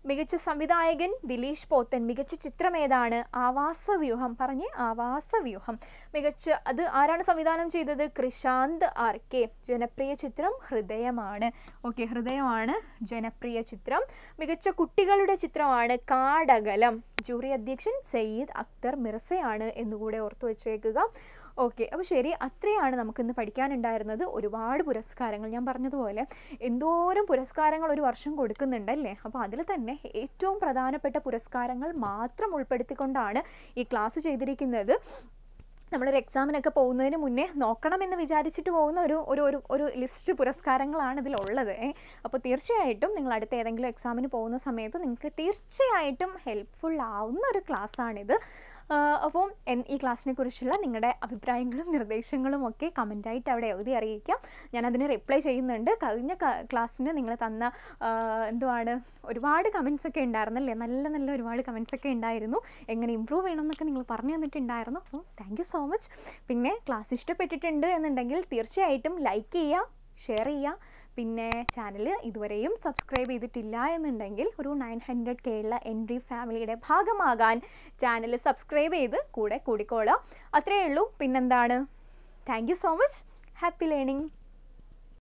മികച്ച സംവിധായകൻ ദിലീഷ് പോത്തൻ. മികച്ച ചിത്രം ഏതാണ്? ആവാസവ്യൂഹം. പറഞ്ഞേ, ആവാസവ്യൂഹം. മികച്ച അത് ആരാണ് സംവിധാനം ചെയ്തത്? Krishand R K. ജനപ്രിയ ചിത്രം ഹൃദയമാണ്. ഓക്കെ, ഹൃദയമാണ് ജനപ്രിയ ചിത്രം. മികച്ച കുട്ടികളുടെ ചിത്രമാണ് കാടകലം. ജൂറി അധ്യക്ഷൻ സയ്യിദ് അക്തർ മിർസയാണ് എന്നുകൂടെ ഓർത്തു വെച്ചേക്കുക. ഓക്കെ, അപ്പോൾ ശരി, അത്രയാണ് നമുക്കിന്ന് പഠിക്കാനുണ്ടായിരുന്നത്. ഒരുപാട് പുരസ്കാരങ്ങൾ, ഞാൻ പറഞ്ഞതുപോലെ എന്തോരം പുരസ്കാരങ്ങൾ ഒരു വർഷം കൊടുക്കുന്നുണ്ടല്ലേ. അപ്പോൾ അതിൽ തന്നെ ഏറ്റവും പ്രധാനപ്പെട്ട പുരസ്കാരങ്ങൾ മാത്രം ഉൾപ്പെടുത്തിക്കൊണ്ടാണ് ഈ ക്ലാസ് ചെയ്തിരിക്കുന്നത്. നമ്മളൊരു എക്സാമിനൊക്കെ പോകുന്നതിന് മുന്നേ നോക്കണമെന്ന് വിചാരിച്ചിട്ട് പോകുന്ന ഒരു ഒരു ഒരു ഒരു ലിസ്റ്റ് പുരസ്കാരങ്ങളാണ് ഇതിലുള്ളത്. അപ്പോൾ തീർച്ചയായിട്ടും നിങ്ങൾ അടുത്ത ഏതെങ്കിലും എക്സാമിന് പോകുന്ന സമയത്ത് നിങ്ങൾക്ക് തീർച്ചയായിട്ടും ഹെൽപ്ഫുൾ ആവുന്ന ഒരു ക്ലാസ്സാണിത്. അപ്പം ഈ ക്ലാസ്സിനെ കുറിച്ചുള്ള നിങ്ങളുടെ അഭിപ്രായങ്ങളും നിർദ്ദേശങ്ങളും ഒക്കെ കമൻറ്റായിട്ട് അവിടെ എഴുതി അറിയിക്കാം. ഞാനതിന് റിപ്ലൈ ചെയ്യുന്നുണ്ട്. കഴിഞ്ഞ ക്ലാസ്സിന് നിങ്ങൾ തന്ന എന്തുവാണ് ഒരുപാട് കമൻസ് ഒക്കെ ഉണ്ടായിരുന്നല്ലേ, നല്ല നല്ല ഒരുപാട് കമൻസ് ഒക്കെ ഉണ്ടായിരുന്നു. എങ്ങനെ ഇമ്പ്രൂവ് ചെയ്യണമെന്നൊക്കെ നിങ്ങൾ പറഞ്ഞു തന്നിട്ടുണ്ടായിരുന്നു. അപ്പോൾ താങ്ക് യു സോ മച്ച്. പിന്നെ ക്ലാസ് ഇഷ്ടപ്പെട്ടിട്ടുണ്ട് എന്നുണ്ടെങ്കിൽ തീർച്ചയായിട്ടും ലൈക്ക് ചെയ്യുക, ഷെയർ ചെയ്യുക. പിന്നെ ചാനൽ ഇതുവരെയും സബ്സ്ക്രൈബ് ചെയ്തിട്ടില്ല എന്നുണ്ടെങ്കിൽ ഒരു നയൻ ഹൺഡ്രഡ് കേരള എൻട്രി ഫാമിലിയുടെ ഭാഗമാകാൻ ചാനൽ സബ്സ്ക്രൈബ് ചെയ്ത് കൂടെ കൂടിക്കോളാം. അത്രയേ ഉള്ളൂ. പിന്നെന്താണ്, thank you so much. Happy learning.